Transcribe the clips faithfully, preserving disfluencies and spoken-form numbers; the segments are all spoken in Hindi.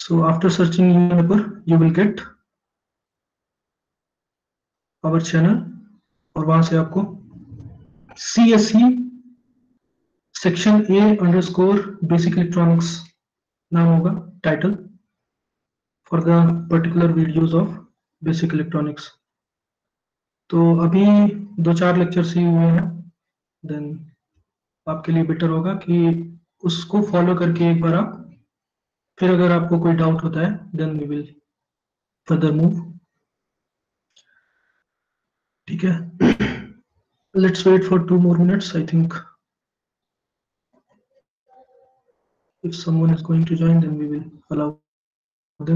So after searching Uniper, you will get our channel और वहां से आपको C S E section A underscore basic electronics नाम होगा title for the particular videos of basic electronics. तो अभी दो चार लेक्चर्स ही हुए हैं, देन आपके लिए बेटर होगा कि उसको फॉलो करके एक बार आप, फिर अगर आपको कोई डाउट होता है then we will further move. ठीक है, let's wait for two more minutes. I think if someone is going to join then we will allow them.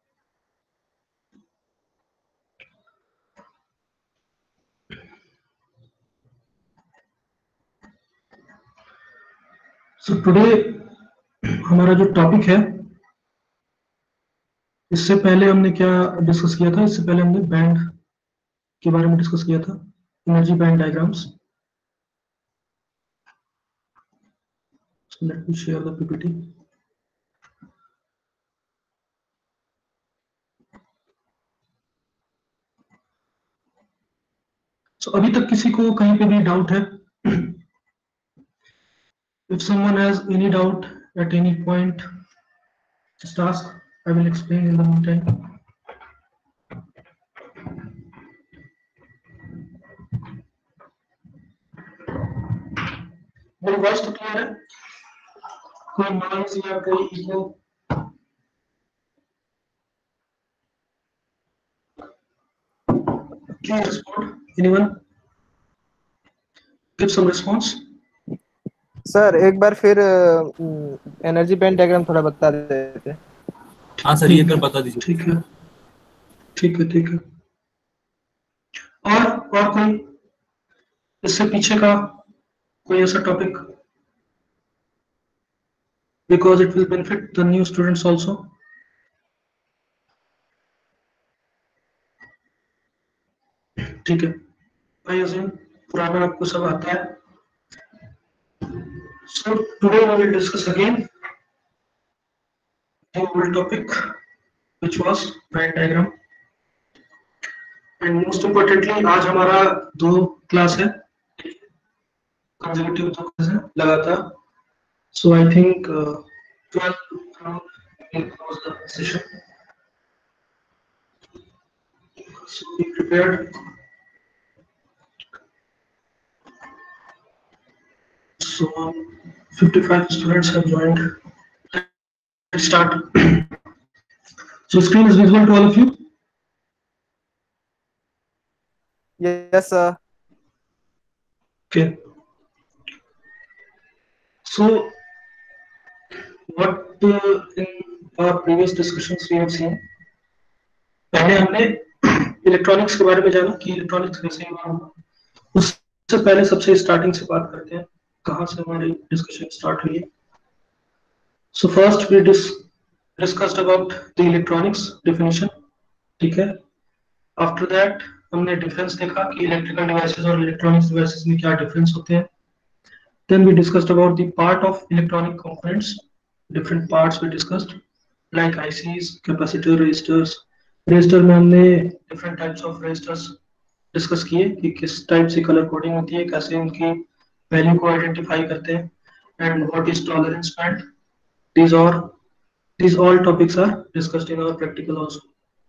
So today हमारा जो टॉपिक है, इससे पहले हमने क्या डिस्कस किया था? इससे पहले हमने बैंड के बारे में डिस्कस किया था, energy band diagrams. So let me share the P P T. So अभी तक किसी को कहीं पे भी डाउट है? If someone has any doubt at any point, just ask. I will explain in the meantime. मेरी वॉइस तो क्लियर है? कोई नॉइज या कोई echo? Please respond. Anyone? Give some response. Sir एक बार फिर एनर्जी बैंड डायग्राम थोड़ा बता देते। हाँ सर, ये कर बता दीजिए। ठीक है, ठीक है, ठीक है। और और कोई इससे पीछे का कोई ऐसा topic? Because it will benefit the new students also. ठीक है, I assume पुराना आपको सब आता है। So today we will discuss again the old topic, which was band diagram. And most importantly, आज हमारा दो क्लास है, कंसेक्यूटिव दो क्लास है लगातार। So I think uh, twelve will close the session. So be prepared. So fifty-five students have joined. Let's start. So screen is visible to all of you? Yes sir. Okay. So what uh, in our previous discussions we have seen, पहले हमने इलेक्ट्रॉनिक्स के बारे में जाना कि इलेक्ट्रॉनिक्स कैसे होगा। उससे पहले सबसे स्टार्टिंग से बात करते हैं, कहाँ से हमारी डिस्कशन स्टार्ट हुई है। So first we dis discussed about the electronics definition, ठीक है। After that हमने डिफरेंस देखा कि इलेक्ट्रिकल डिवाइसेस और इलेक्ट्रॉनिक्स डिवाइसेस में क्या डिफरेंस होते हैं। Then we discussed about the part of electronic components, different parts we discussed like I Cs, capacitor, resistors. Resistor में हमने different types of resistors discuss किए कि किस टाइप से कलर कोडिंग होती है, कैसे उनकी वैल्यू को आइडेंटिफाई करते हैं, and what is tolerance band. These are these all topics are discussed in our practical also.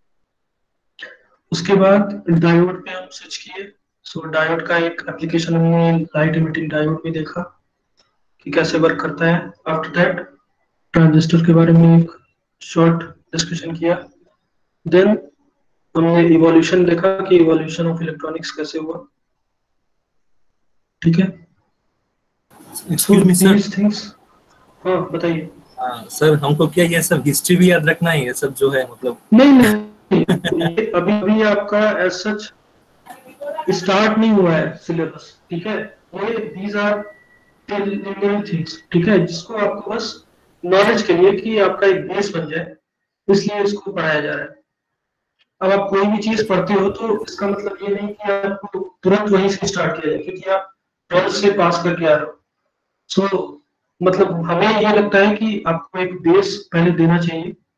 उसके बाद डायोड पे हम स्विच किए। सो डायोड का एक एप्लीकेशन हमने लाइट इमिटिंग डायोड में देखा कि कैसे वर्क करता है। आफ्टर दैट ट्रांजिस्टर के बारे में एक शॉर्ट डिस्कशन किया। देन हमने इवोल्यूशन देखा कि इवोल्यूशन ऑफ इलेक्ट्रॉनिक्स कैसे हुआ। ठीक है, एक्सक्यूज मी सर। थिंग्स, हाँ बताइए। हाँ सर, हमको क्या ये सब हिस्ट्री भी याद रखना है? ये सब जो है मतलब नहीं नहीं अभी अभी आपका एज सच स्टार्ट नहीं हुआ है सिलेबस, ठीक है। ये दीज आर थिंग्स, ठीक है, जिसको आपको बस नॉलेज के लिए कि आपका एक बेस बन जाए, इसलिए इसको पढ़ाया जा रहा है। अब आप कोई भी चीज पढ़ते हो तो इसका मतलब ये नहीं कि आपको तुरंत वहीं से स्टार्ट किया जाए, क्योंकि आप ट्वेल्थ से पास करके आ रहे हो। सो so, मतलब हमें ये लगता है कि आपको एक बेस पहले देना चाहिए,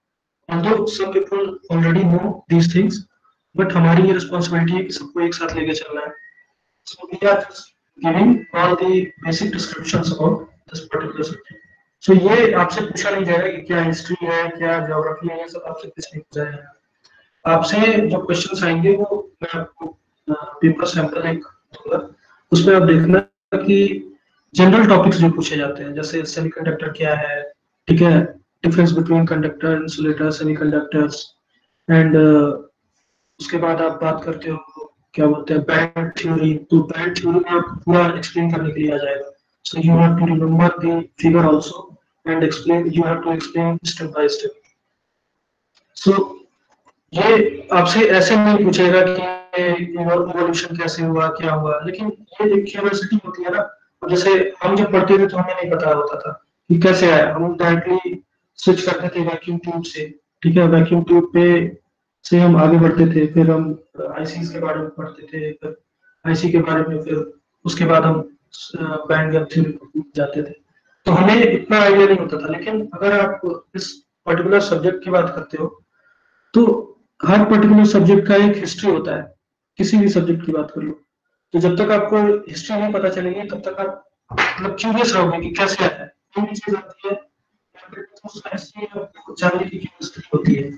although some people already know these things, but हमारी ये responsibility है कि सबको एक साथ लेके चलना है. So we are just giving all the basic descriptions about this particular subject. So ये आपसे पूछा नहीं जाएगा कि क्या हिस्ट्री है, क्या ज्योग्राफी है, ये सब आपसे कुछ नहीं पूछा जाएगा. आपसे जो क्वेश्चंस आएंगे वो मैं आपको पेपर सैंपल एक दूंगा, उसमें आप देखना कि जनरल टॉपिक्स जो पूछे जाते हैं, जैसे सेमीकंडक्टर क्या है, ठीक है, difference between conductor, insulator, semiconductors, and उसके बाद आप बात करते हो क्या बोलते हैं बैंड थ्योरी. तो बैंड थ्योरी में आप पूरा एक्सप्लेन करने के लिए आ जाएगा. So you have to remember the figure also and explain, you have to explain step by step. So ये आपसे ऐसे नहीं पूछेगा कि इवोल्यूशन कैसे हुआ, क्या हुआ, लेकिन ये एक क्यूरियोसिटी होती है ना. जैसे हम जब पढ़ते थे तो हमें नहीं पता होता था कि कैसे आया, हम डायरेक्टली स्विच करते थे वैक्यूम ट्यूब से, ठीक है, वैक्यूम ट्यूब पे से हम आगे बढ़ते थे, फिर हम आईसीज के बारे में पढ़ते थे, फिर आईसी के बारे में, फिर उसके बाद हम बैंड गैप थ्योरी को जाते थे. तो हमें इतना आइडिया नहीं होता था. लेकिन अगर आप इस पर्टिकुलर सब्जेक्ट की बात करते हो तो हर पर्टिकुलर सब्जेक्ट का एक हिस्ट्री होता है. किसी भी सब्जेक्ट की बात कर लो, तो जब तक आपको हिस्ट्री नहीं पता चलेगी तब तक आप मतलब क्यूरियस रहोगे कि कैसे आया है, कौन सी चीज आती है, तो साइंस में आपको जानने की क्यूरियोसिटी होती है.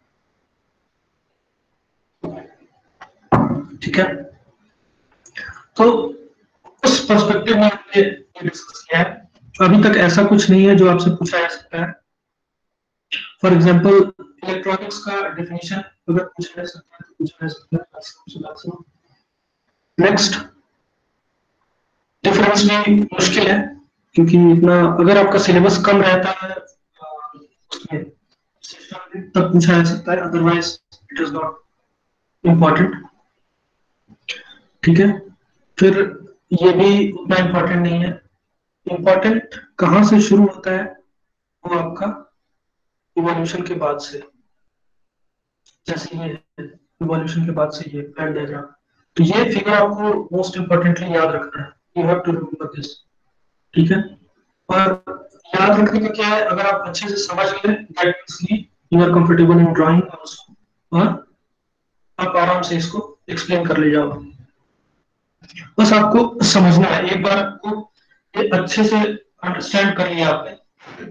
ठीक है, तो उस पर्सपेक्टिव में हमने डिस्कस किया है. तो अभी तक ऐसा कुछ नहीं है जो आपसे पूछा जा सकता है. फॉर एग्जांपल इलेक्ट्रॉनिक्स का डेफिनेशन अगर पूछा जा सकता है तो पूछा जा सकता है. नेक्स्ट, डिफरेंस भी मुश्किल है क्योंकि इतना अगर आपका सिलेबस कम रहता है उसमें तब पूछा जा सकता है, otherwise it is not important. ठीक है, फिर ये भी उतना इम्पोर्टेंट नहीं है. इम्पोर्टेंट कहाँ से शुरू होता है वो आपका इवोल्यूशन के बाद से. जैसे ये इवोल्यूशन के बाद से ये वेन डायग्राम, तो ये फिगर आपको मोस्ट इम्पोर्टेंटली याद रखना है. You have to remember this. ठीक है, और याद रखने का क्या है, अगर आप अच्छे से समझ लें that means you are comfortable in drawing also, और आप आराम से इसको एक्सप्लेन कर ले जाओ. बस आपको समझना है. एक बार आपको ये अच्छे से अंडरस्टैंड कर लिया आपने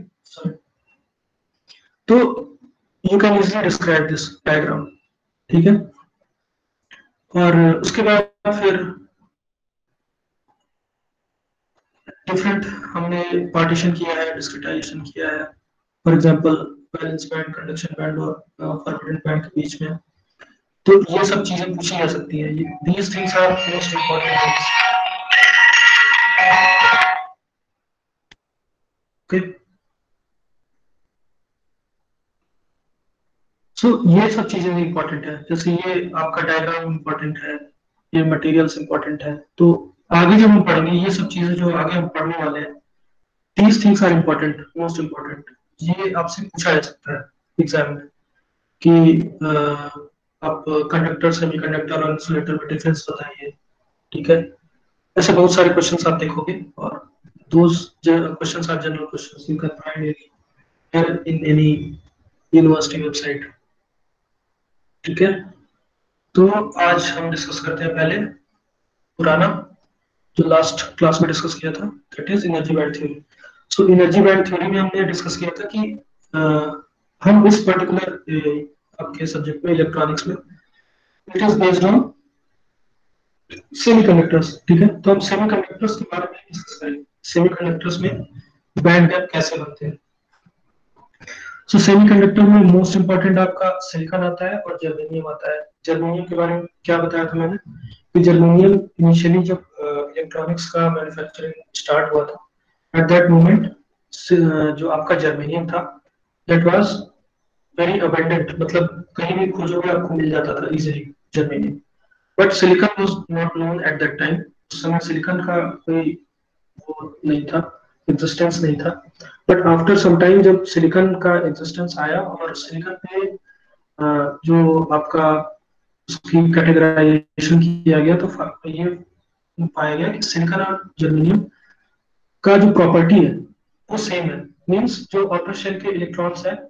तो you can easily describe this diagram. ठीक है, और उसके बाद फिर डिफरेंट हमने पार्टीशन किया है, डिस्क्रिटाइजेशन किया है. For example valence band, conduction band और फॉरवर्ड बैंड के बीच में. तो ये सब चीजें पूछी जा सकती हैं. These things are most important things. Okay, so ये सब चीजें इंपॉर्टेंट है. जैसे ये आपका डायग्राम इंपॉर्टेंट है, ये मटेरियल्स इंपॉर्टेंट है. तो आगे जब हम पढ़ेंगे ये सब चीजें जो आगे हम पढ़ने वाले हैं, these things are important, most important. ये आपसे पूछा जा सकता है एग्जाम में कि uh, आप कंडक्टर, सेमीकंडक्टर और इंसुलेटर में डिफरेंस बताइए. ठीक है, ऐसे बहुत सारे क्वेश्चंस आप देखोगे और those questions are general questions you can find in any university website. ठीक है, तो आज हम डिस्कस करते हैं पहले पुराना जो लास्ट क्लास में डिस्कस किया था, that is energy band theory. So energy band theory में हमने डिस्कस किया था कि uh, हम इस पर्टिकुलर आपके सब्जेक्ट में इलेक्ट्रॉनिक्स में it is based on semiconductors. ठीक है, तो हम सेमीकंडक्टर्स के बारे में डिस्कस करेंगे. सेमीकंडक्टर्स में बैंड गैप कैसे बनते हैं. सो सेमीकंडक्टर में मोस्ट इंपॉर्टेंट आपका सिलिकॉन आता है और जर्मेनियम आता है. जर्मेनियम के बारे में क्या बताया था मैंने कि जर्मेनियम इनिशियली जब इलेक्ट्रॉनिक्स का मैन्युफैक्चरिंग स्टार्ट हुआ था, एट दैट मोमेंट जो आपका जर्मेनियम था दैट वाज वेरी अबंडेंट, मतलब कहीं भी खोजोगे आपको मिल जाता था easily germanium. But silicon was not known at that time. उस समय सिलिकॉन का कोई वो नहीं था, एग्जिस्टेंस नहीं था. बट आफ्टर सम टाइम जब सिलिकॉन का एग्जिस्टेंस आया और सिलिकॉन पे जो आपका उसकी कैटेगराइजेशन किया गया तो ये पाया गया कि सिलिकॉन और जर्मेनियम का जो प्रॉपर्टी है वो सेम है. मींस जो आउटर शेल के इलेक्ट्रॉन्स है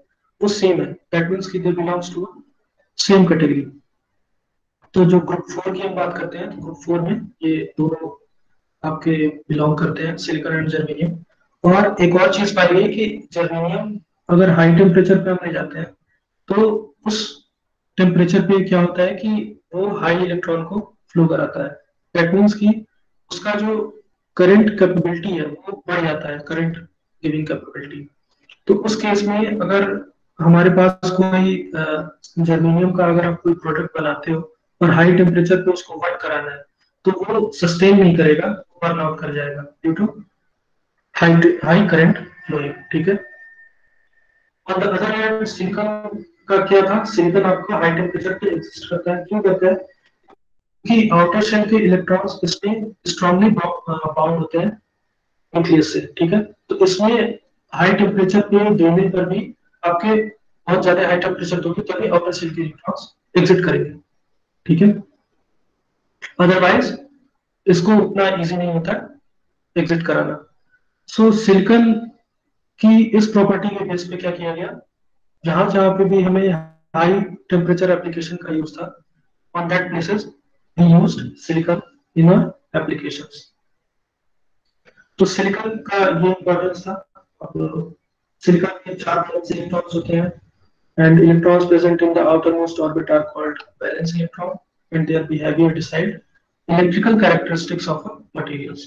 वो सेम है, दैट मीन्स कि they belongs to same category. तो जो ग्रुप फोर की हम बात करते हैं, तो ग्रुप फोर में ये दोनों आपके बिलोंग करते हैं, सिलिकॉन एंड जर्मेनियम। और एक और चीज पाई गई कि जर्मेनियम अगर हाई टेम्परेचर पे हम ले जाते हैं तो उस टेम्परेचर पे क्या होता है कि वो हाई इलेक्ट्रॉन को फ्लो कराता है। दैट मीन्स कि उसका जो करंट कैपेबिलिटी है वो बढ़ जाता है, करंट गिविंग कैपेबिलिटी। तो उस केस में अगर हमारे पास कोई जर्मेनियम का अगर आप कोई प्रोडक्ट बनाते हो और हाई टेम्परेचर पे उसको वर्क कराना है तो वो सस्टेन नहीं करेगा, बर्न आउट कर जाएगा due to high high current flowing. ठीक है। On the other hand silicon का क्या था, सिलिकॉन आपका हाई टेम्परेचर पे एग्जिस्ट करता है। क्यों करता है? कि आउटर शेल के इलेक्ट्रॉन्स इसमें स्ट्रांगली बाउंड होते हैं न्यूक्लियस से। ठीक है। तो इसमें हाई टेम्परेचर पे देने पर भी आपके बहुत ज्यादा हाई टेम्परेचर दोगे तभी आउटर शेल के इलेक्ट्रॉन्स एग्जिट करेंगे। ठीक है। अदरवाइज इसको उतना इजी नहीं होता एग्जिट कराना। सो so, सिलिकॉन की इस प्रॉपर्टी के बेस पे क्या किया गया, जहां जहां पे भी हमें हाई टेम्परेचर एप्लीकेशन का यूज था, on that places we used silicon in our applications. तो सिलिकॉन का ये इंपॉर्टेंस था। अब सिलिकॉन के चार टाइप्स इलेक्ट्रॉन्स होते हैं, and electrons present in the outermost orbit are called valence electron, and their behavior decide electrical characteristics of materials.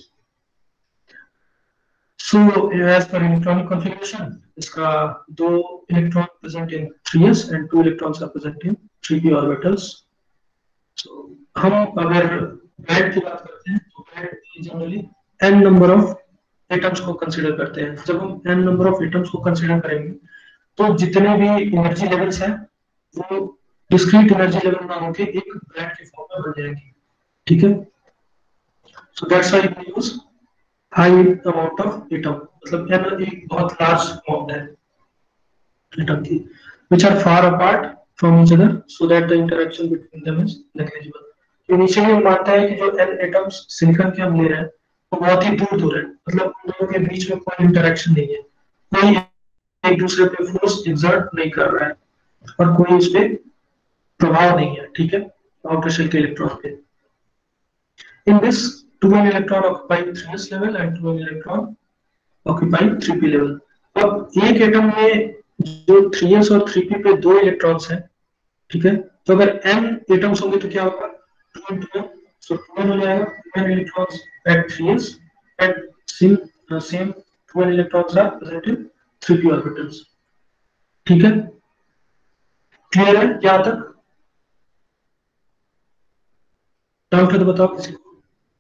So as per electronic configuration, इसका दो electron present in three s and two electrons are present in three p orbitals. So हम अगर बैंड की बात करते हैं तो band generally n number of atoms को कंसीडर करते हैं। जब हम n number of atoms को कंसीडर करेंगे तो जितने भी एनर्जी लेवल्स हैं वो डिस्क्रीट एनर्जी लेवल ना होके एक बैंड के फॉर्म में बन जाएंगे। ठीक है। So that's why we use high amount of atom, मतलब n एक बहुत लार्ज अमाउंट है एटम की, which are far apart from each other so that the interaction between them is negligible। Initially हम मानते हैं कि जो n एटम्स सिलिकॉन के हम ले रहे हैं वो बहुत ही दूर दूर है, मतलब उन दोनों के बीच में कोई इंटरेक्शन नहीं है, कोई एक दूसरे पे फोर्स एक्सर्ट नहीं कर रहा है और कोई इस पे प्रभाव नहीं है। ठीक है। आउटर शेल के इलेक्ट्रॉन पे in this two N electron occupy three S level and two N electron occupy three P level. अब एक एटम में जो थ्री एस और थ्री पी पे दो इलेक्ट्रॉन्स हैं, ठीक है, तो अगर n एटम्स होंगे तो क्या होगा, two N two N, so two N हो जाएगा, two N electrons at three S at same same two N electrons are present in three P orbitals. ठीक है। क्लियर है यहाँ तक? डाउट है तो बताओ किसी को।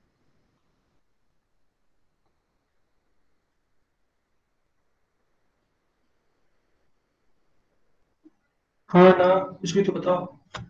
हाँ ना, कुछ भी तो बताओ।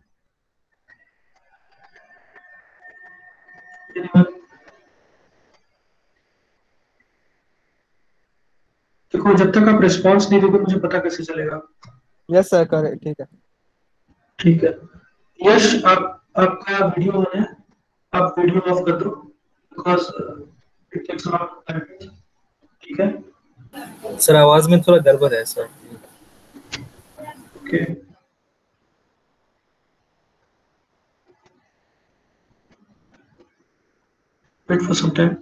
देखो जब तक आप रिस्पांस नहीं दोगे मुझे पता कैसे चलेगा। यस सर, करे ठीक है। ठीक है। यश आप आपका वीडियो ऑन है, आप वीडियो ऑफ कर दो because it takes a lot of time. ठीक है। सर आवाज में थोड़ा गड़बड़ है sir. Okay. Wait for some time.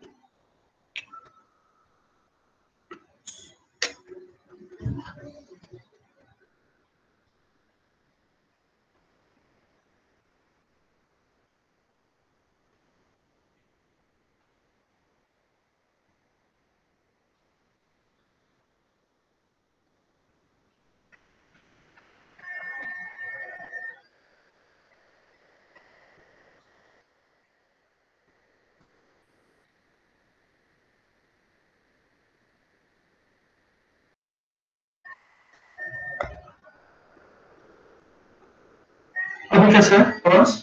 अभी कैसा है आवाज?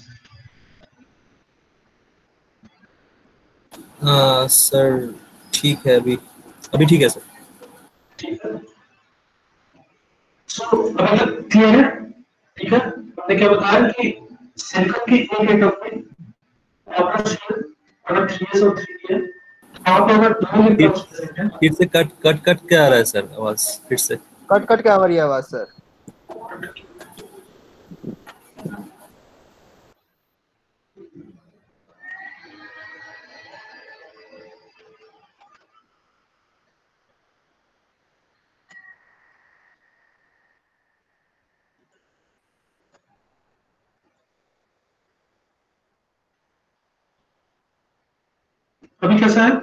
हाँ सर ठीक है, अभी अभी ठीक है सर। ठीक है। सो अभी तक क्लियर है? ठीक है। हमने क्या बताया कि सिलिकॉन के एक एटम में आउटर शेल अगर थ्री एस और थ्री पी है, वहां पे अगर दो फिर इलेक्ट्रॉन्स प्रेजेंट है। फिर से कट कट कट क्या आ रहा है सर आवाज फिर से? कट कट के आ रही है आवाज सर। अभी कैसा है?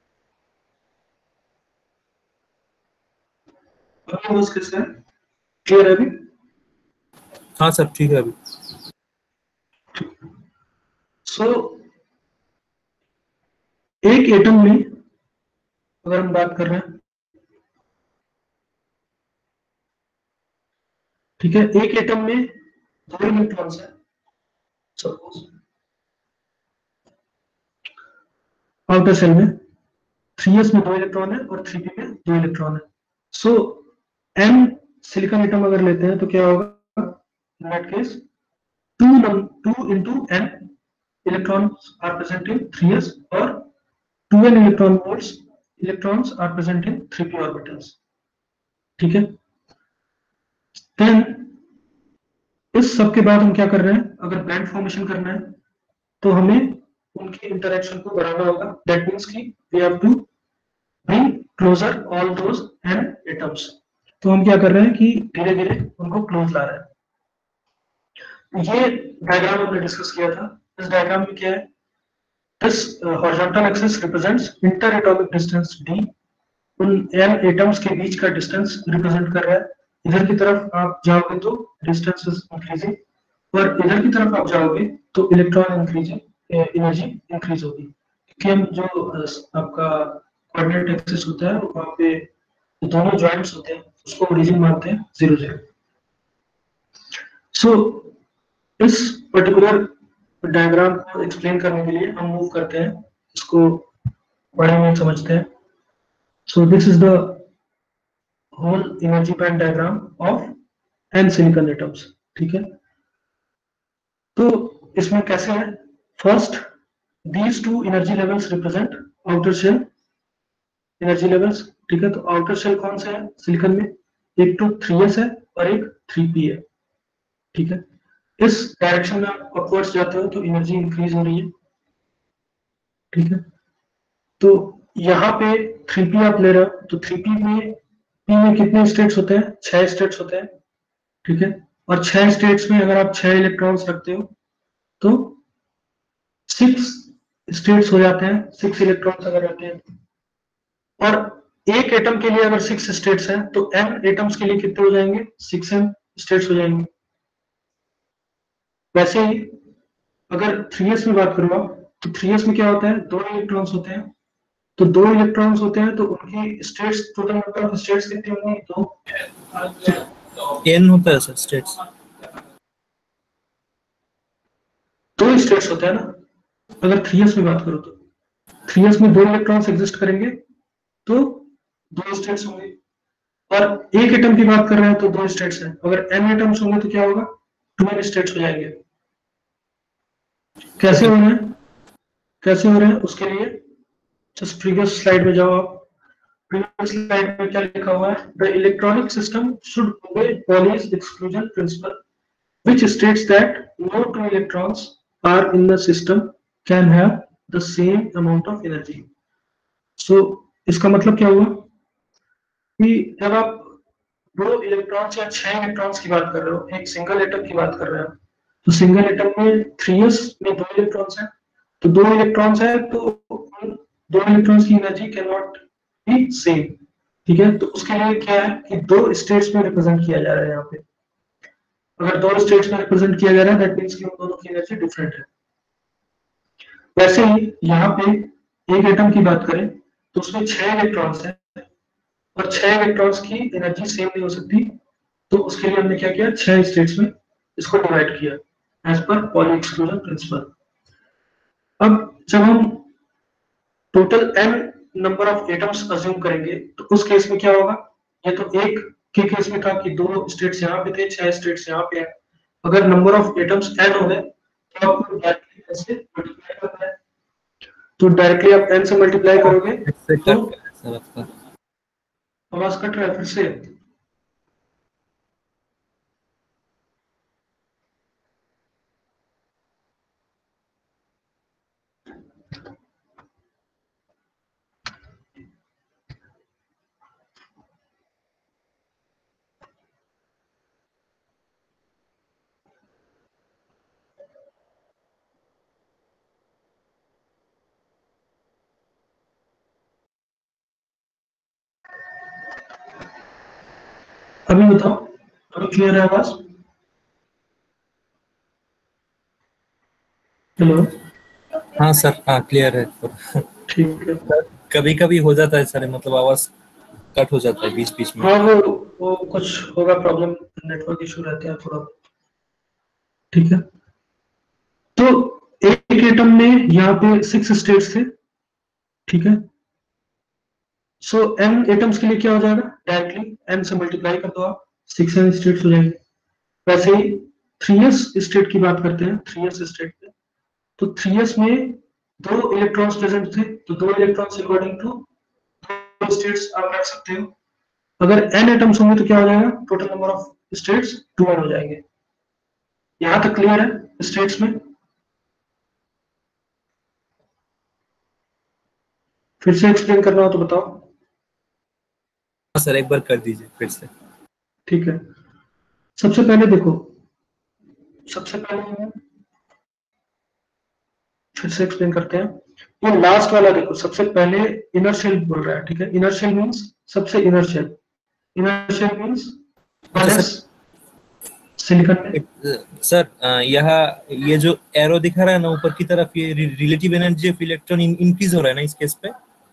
अभी आवाज कैसा है? क्लियर है अभी? हाँ सर ठीक है अभी। सो so, एक एटम में अगर हम बात कर रहे हैं, ठीक है, एक एटम में दो इलेक्ट्रॉन्स है सपोज, आउटर शेल में थ्री एस में दो इलेक्ट्रॉन है और थ्री पी में दो इलेक्ट्रॉन है। सो एन सिलिकॉन एटम अगर लेते हैं तो क्या होगा in that case, two two into N electrons are present in three S और two N electron volts electrons are present in three P orbitals, ठीक है। देन इस सब के बाद हम क्या कर रहे हैं, अगर बैंड फॉर्मेशन करना है तो हमें उनके इंटरेक्शन को बढ़ाना होगा। दैट मींस कि we have to bring closer all those N atoms. तो हम क्या कर रहे हैं कि धीरे धीरे उनको क्लोज ला रहे हैं। ये डायग्राम हमने डिस्कस किया था। इस डायग्राम में क्या है, this uh, horizontal axis represents interatomic distance d, उन n एटम्स के बीच का डिस्टेंस रिप्रेजेंट कर रहा है। इधर की तरफ आप जाओगे तो डिस्टेंस इज इंक्रीजिंग और इधर की तरफ आप जाओगे तो इलेक्ट्रॉन इंक्रीजिंग एनर्जी इंक्रीज होगी, क्योंकि हम जो uh, आपका कोऑर्डिनेट एक्सिस होता है वहां पे दोनों जॉइंट्स होते हैं उसको ओरिजिन मानते हैं जीरो जीरो। सो इस पर्टिकुलर डायग्राम को एक्सप्लेन करने के लिए हम मूव करते हैं, इसको बड़े में समझते हैं। So this is the whole energy band diagram of N silicon atoms, ठीक है। तो इसमें कैसे है, first these two energy levels represent outer shell energy levels, ठीक है। तो आउटर शेल कौन सा है सिलिकॉन में, एक तो थ्री एस है और एक थ्री पी है, ठीक है। इस डायरेक्शन में आप अपवर्ड्स जाते हो तो एनर्जी इंक्रीज हो रही है, ठीक है। तो यहाँ पे थ्री पी आप ले रहे हो तो थ्री पी में पी में कितने स्टेट्स होते हैं, छह स्टेट्स होते हैं, ठीक है। और छह स्टेट्स में अगर आप छह इलेक्ट्रॉन्स रखते हो तो सिक्स स्टेट्स हो जाते हैं, सिक्स इलेक्ट्रॉन्स अगर रहते हैं। और एक एटम के लिए अगर सिक्स स्टेट्स हैं तो एन एटम्स के लिए कितने हो जाएंगे, सिक्स एन स्टेट्स हो जाएंगे। वैसे ही अगर थ्री एस में बात करो आप तो थ्री एस में क्या होता है, दो इलेक्ट्रॉन्स होते हैं। तो दो इलेक्ट्रॉन्स होते हैं तो उनकी states, total number of states कितनी होंगी, दो एन होता है सर स्टेट्स, दो स्टेट्स होते हैं ना। अगर थ्री एस में बात करो तो थ्री एस में दो इलेक्ट्रॉन्स एग्जिस्ट करेंगे तो दो स्टेट्स होंगे। और एक एटम की बात कर रहे हैं तो दो स्टेट्स हैं, अगर एन एटम्स होंगे तो क्या होगा, ट्वेल्व स्टेट्स हो जाएंगे। कैसे हो रहे हैं, कैसे हो रहे हैं उसके लिए जस्ट प्रीवियस स्लाइड में जाओ आप। प्रीवियस स्लाइड में क्या लिखा हुआ है, the electronic system should obey Pauli's exclusion principle which states that no two electrons are in the system can have the same amount of energy. So इसका मतलब क्या हुआ कि जब आप दो इलेक्ट्रॉन्स या छह इलेक्ट्रॉन्स की बात कर रहे हो, एक सिंगल एटम की बात कर रहे हो, तो सिंगल एटम में थ्री एस में दो इलेक्ट्रॉन्स हैं, तो दो इलेक्ट्रॉन्स है तो दो इलेक्ट्रॉन्स की energy can not be same, ठीक है। तो उसके लिए क्या है कि दो स्टेट्स में रिप्रेजेंट किया जा रहा है। यहाँ पे अगर दो स्टेट्स में रिप्रेजेंट किया जा रहा है दैट मींस कि उन दोनों की एनर्जी डिफरेंट है। वैसे ही यहाँ पे एक एटम की बात करें तो उसमें छह इलेक्ट्रॉन्स हैं और छह इलेक्ट्रॉन्स की एनर्जी सेम नहीं हो सकती, तो उसके लिए हमने क्या किया, छह स्टेट्स में इसको डिवाइड किया as per Pauli exclusion principal. अब जब हम total N number of atoms assume करेंगे तो उस केस में क्या होगा, ये तो एक के केस में था कि दो स्टेट्स यहाँ पे थे, छह स्टेट्स यहाँ पे हैं। अगर नंबर ऑफ एटम्स एन हो गए तो आपको डायरेक्टली ऐसे मल्टीप्लाई करना है, तो डायरेक्टली आप एन से मल्टीप्लाई करोगे तो आवाज कट रहा है फिर से। अभी बताओ, अभी क्लियर है आवाज? हेलो, हाँ सर, हाँ क्लियर है। ठीक है। कभी कभी हो जाता है सर, मतलब आवाज कट हो जाता है बीच बीच में। हाँ, वो वो कुछ होगा प्रॉब्लम, नेटवर्क इशू रहते हैं थोड़ा। ठीक है, तो एक एटम में यहाँ पे सिक्स स्टेट्स थे। ठीक है, सो एन एटम्स के लिए क्या हो जाएगा, डायरेक्टली एन से मल्टीप्लाई कर दो आप, सिक्स एन स्टेट्स हो जाएंगे। वैसे ही थ्री एस स्टेट की बात करते हैं, थ्री एस स्टेट में, तो थ्री एस में दो इलेक्ट्रॉन्स प्रेजेंट थे, तो दो इलेक्ट्रॉन्स अकॉर्डिंग टू दो स्टेट्स आप रख सकते हो। अगर एन एटम्स होंगे तो क्या हो जाएगा, total number of states two N हो जाएंगे। यहां तक क्लियर है स्टेट्स में? फिर से एक्सप्लेन करना हो तो बताओ। हाँ सर, एक बार कर दीजिए फिर से। ठीक है, सबसे पहले देखो, सबसे पहले फिर से एक्सप्लेन करते हैं। ये लास्ट वाला देखो, सबसे पहले इनर शेल बोल रहा है। ठीक है, इनर शेल मीन्स सबसे inner shell, inner shell means अच्छा सर, सिलिकॉन में। एक- सर अ, यहाँ ये जो एरो दिखा रहा है ना ऊपर की तरफ, ये relative energy of electron increase हो रहा है ना इस केस पे।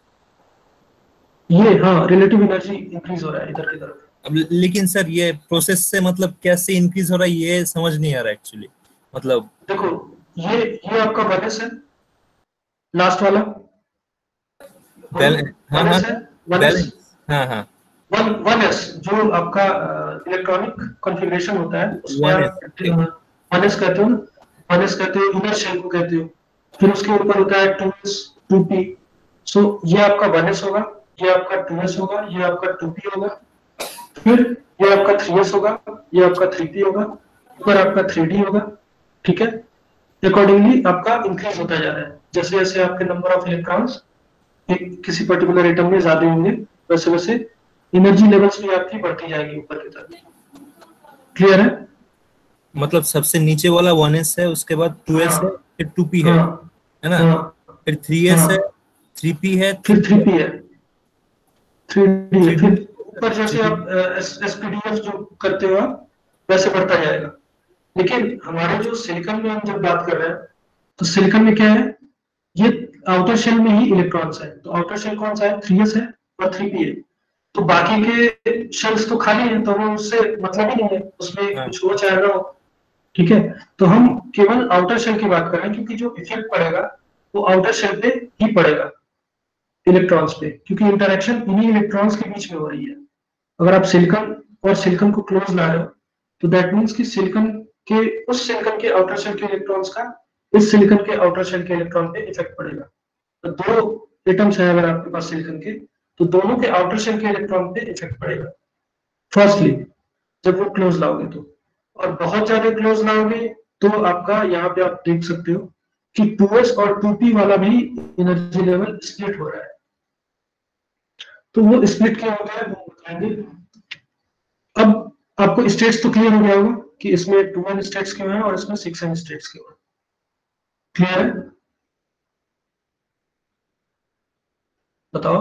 ये हाँ, रिलेटिव एनर्जी इंक्रीज हो रहा है इधर की तरफ। अब लेकिन सर ये प्रोसेस से मतलब कैसे इंक्रीज हो रहा है ये समझ नहीं आ रहा एक्चुअली। मतलब देखो, ये ये आपका बैलेंस है, लास्ट वाला बैलेंस, हाँ वन हाँ एस है, वन एस, बैलेंस, हाँ हाँ वन वन एस जो आपका इलेक्ट्रॉनिक कॉन्फ़िगरेशन होता है, उसमें वन आप एस। वन एस कहते हो ना, वन एस कहते हो, इनर शेल को कहते हो। फिर उसके ऊपर होता है two S, two P. So ये आपका वन एस होगा, ये आपका टू एस होगा, ये आपका टू पी होगा, फिर ये आपका थ्री एस होगा, ये आपका थ्री पी होगा, ऊपर आपका थ्री डी होगा। ठीक है, अकॉर्डिंगली आपका इंक्रीज होता जा रहा है, जैसे जैसे आपके नंबर ऑफ इलेक्ट्रॉन्स एक किसी पर्टिकुलर एटम में ज्यादा होंगे, वैसे वैसे एनर्जी लेवल्स भी आपकी बढ़ती जाएगी ऊपर की तरफ। क्लियर है? मतलब सबसे नीचे वाला वन एस है, उसके बाद टू एस है, हाँ फिर टू पी है हाँ है ना? हाँ फिर थ्री एस है, हाँ, थ्री पी है, थ्री फिर थ्री पी है, थ्री डी है, थ्री डी फिर ऊपर जैसे थ्री आप एस पी डी एफ जो करते हो आप, वैसे बढ़ता जाएगा। लेकिन हमारे जो सिलिकॉन में हम जब बात कर रहे हैं, तो सिलिकॉन में क्या है, ये आउटर शेल में ही इलेक्ट्रॉन्स है। तो आउटर शेल कौन सा है, थ्री एस है और थ्री पी है। तो बाकी के शेल्स तो खाली है, तो हमें उससे मतलब ही नहीं है, उसमें हाँ कुछ हो चाहे ना हो। ठीक है, तो हम केवल आउटर शेल की बात कर रहे हैं, क्योंकि जो इफेक्ट पड़ेगा वो आउटर शेल पे ही पड़ेगा, इलेक्ट्रॉन्स पे, क्योंकि इंटरेक्शन इन्हीं इलेक्ट्रॉन्स के बीच में हो रही है। अगर आप सिलिकॉन और सिलिकॉन को क्लोज ला रहे हो, तो दैट मीन्स कि सिलिकॉन के, उस सिलिकॉन के आउटर शेल के इलेक्ट्रॉन्स का इस सिलिकॉन के आउटर शेल के इलेक्ट्रॉन पे इफेक्ट पड़ेगा। तो दो एटम्स हैं अगर आपके पास सिलिकॉन के, तो दोनों के आउटर शेल के इलेक्ट्रॉन पे इफेक्ट पड़ेगा फर्स्टली, जब वो क्लोज लाओगे तो। और बहुत ज्यादा क्लोज लाओगे तो आपका यहाँ पे आप देख सकते हो कि टू एस और टू पी वाला भी एनर्जी लेवल स्प्लिट हो रहा है। तो वो स्प्लिट क्या होता है वो बताएंगे। अब आपको स्टेट्स तो क्लियर हो गया होगा कि इसमें टू एन स्टेट्स क्यों है और इसमें सिक्स एन स्टेट्स क्यों है। क्लियर है? बताओ।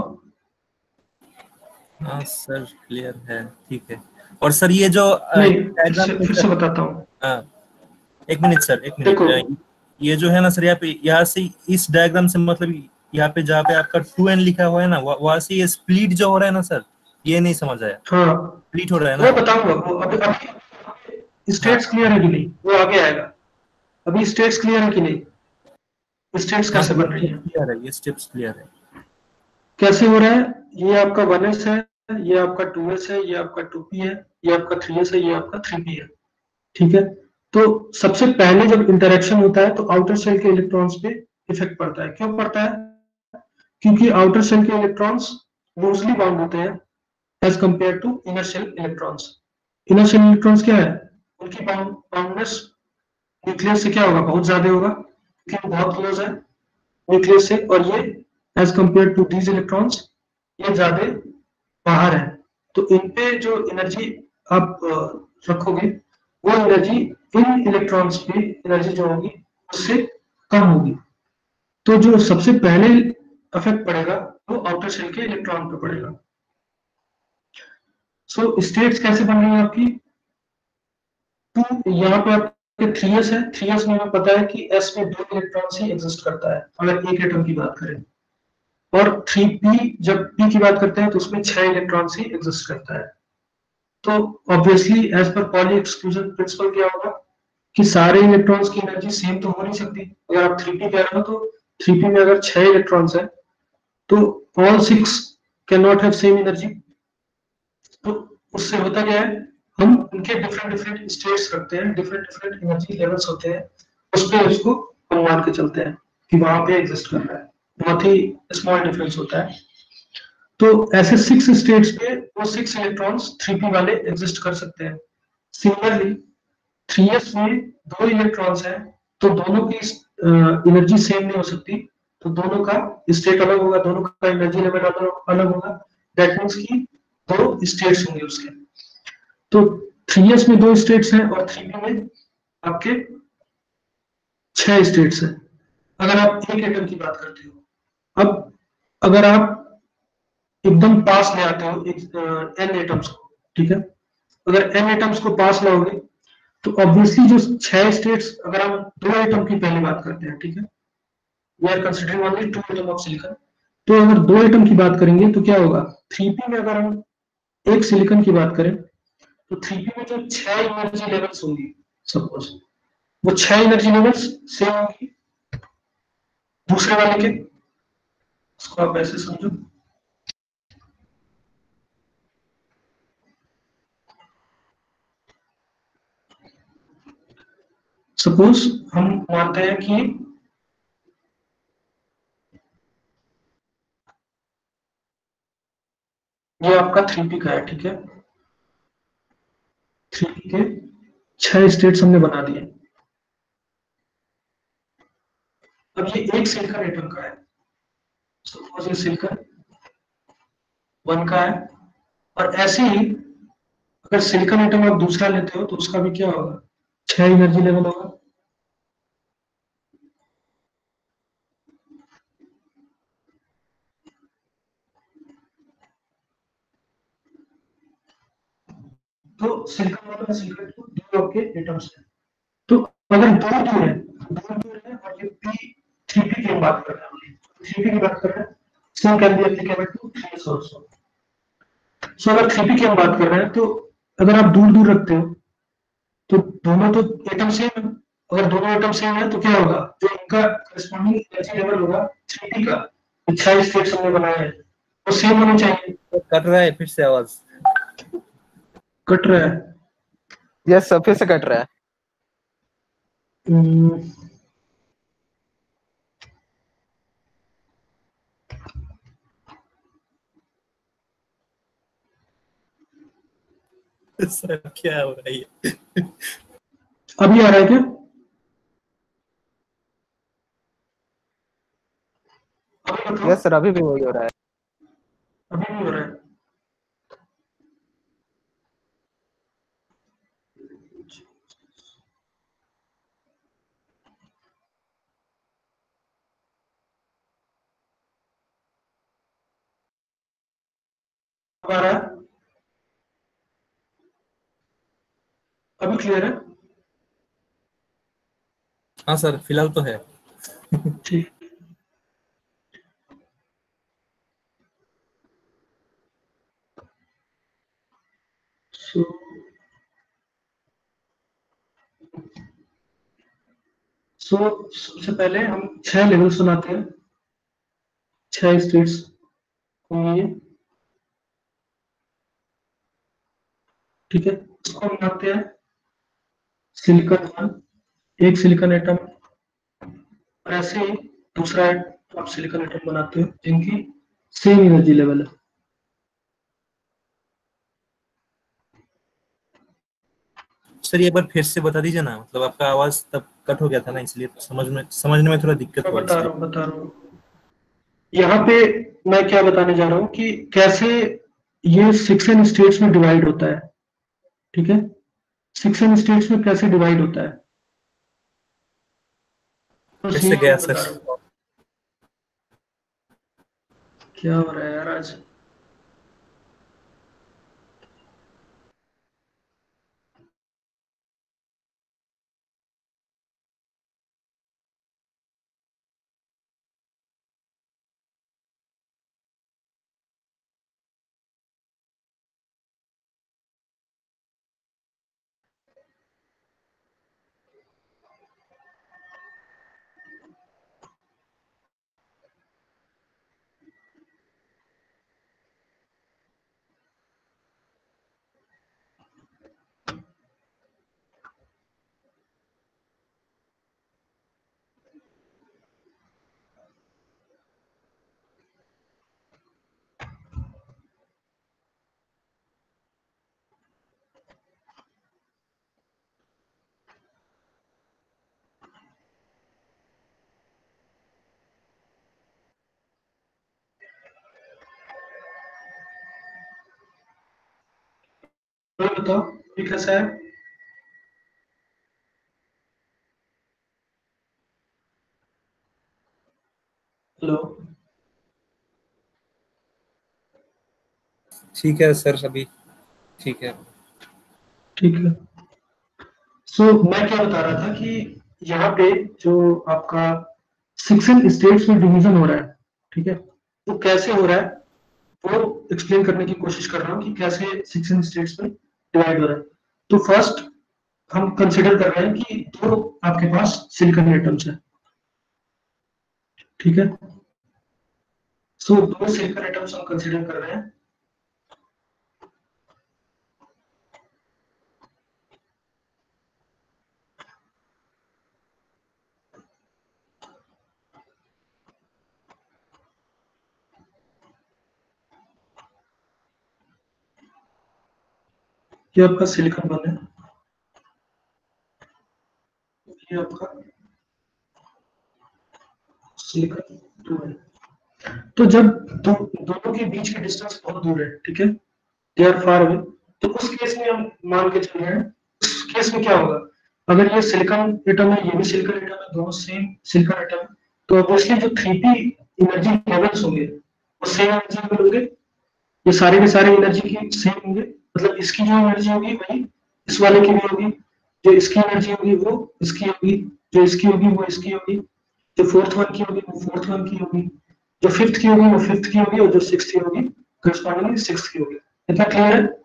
हाँ सर, क्लियर है, ठीक है। और सर ये जो नहीं, फिर डायग्राम से में फिर सर, से बताता हूँ। हाँ एक मिनट सर, एक देखो, मिनट अ, ये जो है ना सर, यहाँ पे, यहाँ से इस डायग्राम से मतलब यहाँ पे जहाँ पे आपका टू एन लिखा हुआ है ना, वह- वहां से ये स्प्लिट जो हो रहा है ना सर, ये नहीं समझ आया। हाँ, स्प्लिट हो रहा है वो ना? बताऊंगा, वो अभी अभी हाँ स्टेट्स क्लियर है कि नहीं वो आगे आएगा। अभी स्टेट्स क्लियर है कि नहीं, स्टेट्स हाँ कैसे सर, ये बन रही स्टेप्स है, क्लियर है, ये स्टेप्स क्लियर है। कैसे हो रहा है। ये आपका वन एस है, ये आपका टू एस है, ये आपका टू पी है, ये आपका थ्री एस है, ये आपका थ्री पी है। ठीक है, तो सबसे पहले जब इंटरेक्शन होता है तो आउटर शेल के इलेक्ट्रॉन्स पे इफेक्ट पड़ता है। क्यों पड़ता है, क्योंकि आउटर शेल के इलेक्ट्रॉन्स लूजली बाउंड होते हैं as compare to inner shell electrons. Inner shell electrons क्या है, उनकी बाउंडनेस न्यूक्लियस से क्या होगा, बहुत ज्यादा होगा, क्योंकि वो बहुत क्लोज है न्यूक्लियस से। और ये as compare to these electrons, ये ज्यादा बाहर है। तो इन पे जो एनर्जी आप अ, रखोगे, वो एनर्जी इन इलेक्ट्रॉन्स पे एनर्जी जो होगी उससे कम होगी। तो जो सबसे पहले इफेक्ट पड़ेगा वो आउटर शेल के इलेक्ट्रॉन पे पड़ेगा। सो स्टेट्स कैसे बन रही है आपकी, टू यहाँ पे आपके थ्री एस है, थ्री एस में हमें पता है कि एस में दो इलेक्ट्रॉन ही एग्जिस्ट करता है अगर एक एटम की बात करें, और थ्री पी जब पी की बात करते हैं तो उसमें छह इलेक्ट्रॉन ही एग्जिस्ट करता है। तो obviously as per Pauli exclusion principle क्या होगा कि सारे इलेक्ट्रॉन्स की एनर्जी सेम तो हो नहीं सकती। अगर आप थ्री पी कह रहे हो तो थ्री पी में अगर छह इलेक्ट्रॉन्स है तो all six can not have same energy. तो उससे होता क्या है, हम उनके डिफरेंट डिफरेंट स्टेट्स रखते हैं, डिफरेंट डिफरेंट एनर्जी लेवल्स होते हैं, उस पर उसको हम मान के चलते हैं कि वहां पे एग्जिस्ट कर रहा है, बहुत ही स्मॉल डिफरेंस होता है। तो ऐसे सिक्स स्टेट्स पे वो सिक्स इलेक्ट्रॉन्स थ्री पी वाले एग्जिस्ट कर सकते हैं। सिमिलरली थ्री एस में दो इलेक्ट्रॉन्स हैं तो दोनों की एनर्जी सेम नहीं हो सकती, तो दोनों का स्टेट अलग होगा, दोनों का एनर्जी लेवल अलग अलग होगा। दैट मीन्स कि दो स्टेट्स होंगे उसके। तो थ्री एस में दो स्टेट्स हैं और थ्री पी में आपके छह स्टेट्स हैं अगर आप एक एटम की बात करते हो। अब अगर आप एकदम पास ले आते हो एक एन एटम्स को, ठीक है, अगर एन एटम्स को पास लाओगे तो ऑब्वियसली जो छह स्टेट्स, अगर हम दो एटम की पहले बात करते हैं, ठीक है, we are considering only two atom of silicon, तो अगर दो एटम की बात करेंगे तो क्या होगा, थ्री पी में अगर हम एक सिलिकॉन की बात करें तो थ्री पी में जो छह एनर्जी लेवल्स होंगी, सपोज वो छह एनर्जी लेवल्स सेम होंगी दूसरे वाले के, उसको आप ऐसे समझो। सपोज हम मानते हैं कि ये आपका थ्री पी का है, ठीक है, थ्री पी के छह स्टेट्स हमने बना दिए। अब ये एक सिलिकॉन एटम का है, सपोज ये सिलिकॉन वन का है, और ऐसे ही अगर सिलिकॉन एटम आप दूसरा लेते हो तो उसका भी क्या होगा, छह एनर्जी लेवल होगा। तो सिलिकॉन वन और सिलिकॉन टू दो आपके एटम्स हैं, तो अगर दो दूर है, दो दूर है और ये पी थ्री पी की बात कर रहे हैं, थ्री पी की बात कर रहे हैं, same can be applicable to three S also. So अगर थ्री पी की हम बात कर रहे हैं तो अगर आप दूर दूर रखते हो तो दोनों तो एटम सेम है, अगर दोनों एटम सेम है तो क्या होगा, जो इनका करस्पॉन्डिंग एनर्जी लेवल होगा थ्री पी का, छह स्टेट्स हमने बनाए हैं, वो सेम होना चाहिए। कट रहा है फिर से आवाज, कट रहा है। यस सर, फिर से कट रहा है। हम्म, सर क्या हो रहा है? अभी आ रहा है क्या? अभी बताओ। यस सर, अभी भी वही हो रहा है। अभी भी हो रहा है। अब आ रहा है, अभी क्लियर है। हाँ सर, फिलहाल तो है। ठीक। सो सो सबसे पहले हम छह लेवल्स बनाते हैं, छह स्टेट्स होंगे, ठीक है, इसको हम बनाते हैं सिलिकॉन वन, एक सिलिकॉन एटम, और ऐसे ही दूसरा आप सिलिकॉन एटम बनाते हो जिनकी सेम एनर्जी लेवल है। सर ये बार फिर से बता दीजिए ना, मतलब आपका आवाज तब कट हो गया था ना, इसलिए समझ में समझने में थोड़ा दिक्कत मैं हुआ बता इसलिए। रहा हूँ बता रहा हूँ यहाँ पे मैं क्या बताने जा रहा हूँ कि कैसे ये सिक्स स्टेट्स में डिवाइड होता है, ठीक है, सिक्स स्टेट्स में कैसे डिवाइड होता है, तो फिर से सेम गया बता सर। रहा हूँ। क्या हो रहा है यार आज। तो बताओ ये कैसा है? हेलो। ठीक है सर, अभी ठीक है। ठीक है। सो so, मैं क्या बता रहा था कि यहाँ पे जो आपका सिक्सन स्टेट्स में डिवीजन हो रहा है, ठीक है, वो कैसे हो रहा है वो एक्सप्लेन करने की कोशिश कर रहा हूँ कि कैसे सिक्सन स्टेट्स में डिवाइड हो रहा है। तो फर्स्ट हम कंसिडर कर रहे हैं कि दो आपके पास सिलिकॉन एटम्स है, ठीक है। सो so, दो सिलिकॉन एटम्स हम कंसिडर कर रहे हैं। ये आपका सिलिकॉन वन है, ये आपका सिलिकॉन टू है। तो जब दो, दोनों के बीच की डिस्टेंस बहुत दूर है, ठीक है, दे आर फार अवे, तो उस केस में हम मान के चल रहे हैं, उस केस में क्या होगा, अगर ये सिलिकॉन एटम है, ये भी सिलिकॉन एटम है, दोनों सेम सिलिकॉन एटम है, तो ऑब्वियसली जो थ्री पी एनर्जी लेवल्स होंगे वो सेम एनर्जी लेवल होंगे, ये सारे के सारे एनर्जी की सेम होंगे, मतलब इसकी जो एनर्जी होगी वही इस वाले की भी होगी, जो इसकी एनर्जी होगी वो इसकी होगी, जो इसकी होगी वो इसकी होगी, जो फोर्थ वन की होगी वो फोर्थ वन की होगी, जो फिफ्थ की होगी वो फिफ्थ की होगी, और जो सिक्स्थ की होगी करस्पॉन्डिंगली सिक्स्थ की होगी। इतना क्लियर है?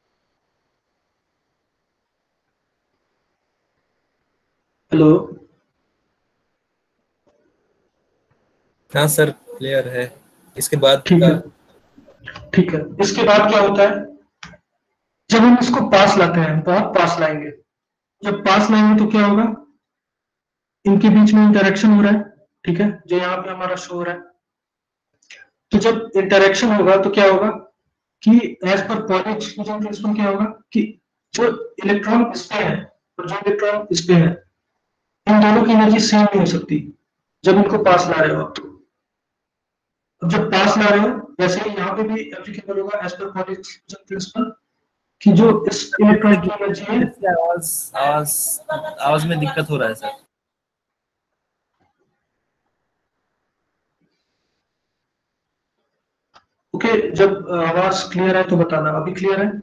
हेलो। हाँ सर, क्लियर है। इसके बाद ठीक का है, ठीक है। इसके बाद क्या होता है, जब हम इसको पास लाते हैं, बहुत पास लाएंगे, जब पास लाएंगे तो क्या होगा, इनके बीच में इंटरेक्शन हो रहा है, ठीक है, जो यहाँ पे हमारा शो हो रहा है। तो जब इंटरेक्शन होगा तो क्या होगा कि as per Pauli exclusion principle क्या होगा कि जो इलेक्ट्रॉन इस पे है और जो इलेक्ट्रॉन इस पे है, इन दोनों की एनर्जी सेम नहीं हो सकती जब इनको पास ला रहे हो आप। अब जब पास ला रहे हो, वैसे ही यहाँ पे भी एप्लीकेबल होगा as per Pauli exclusion principal कि जो इस इलेक्ट्रॉन की एनर्जी है। आवाज आवाज आवाज में दिक्कत हो रहा है सर। ओके, जब आवाज क्लियर है तो बताना। अभी क्लियर है?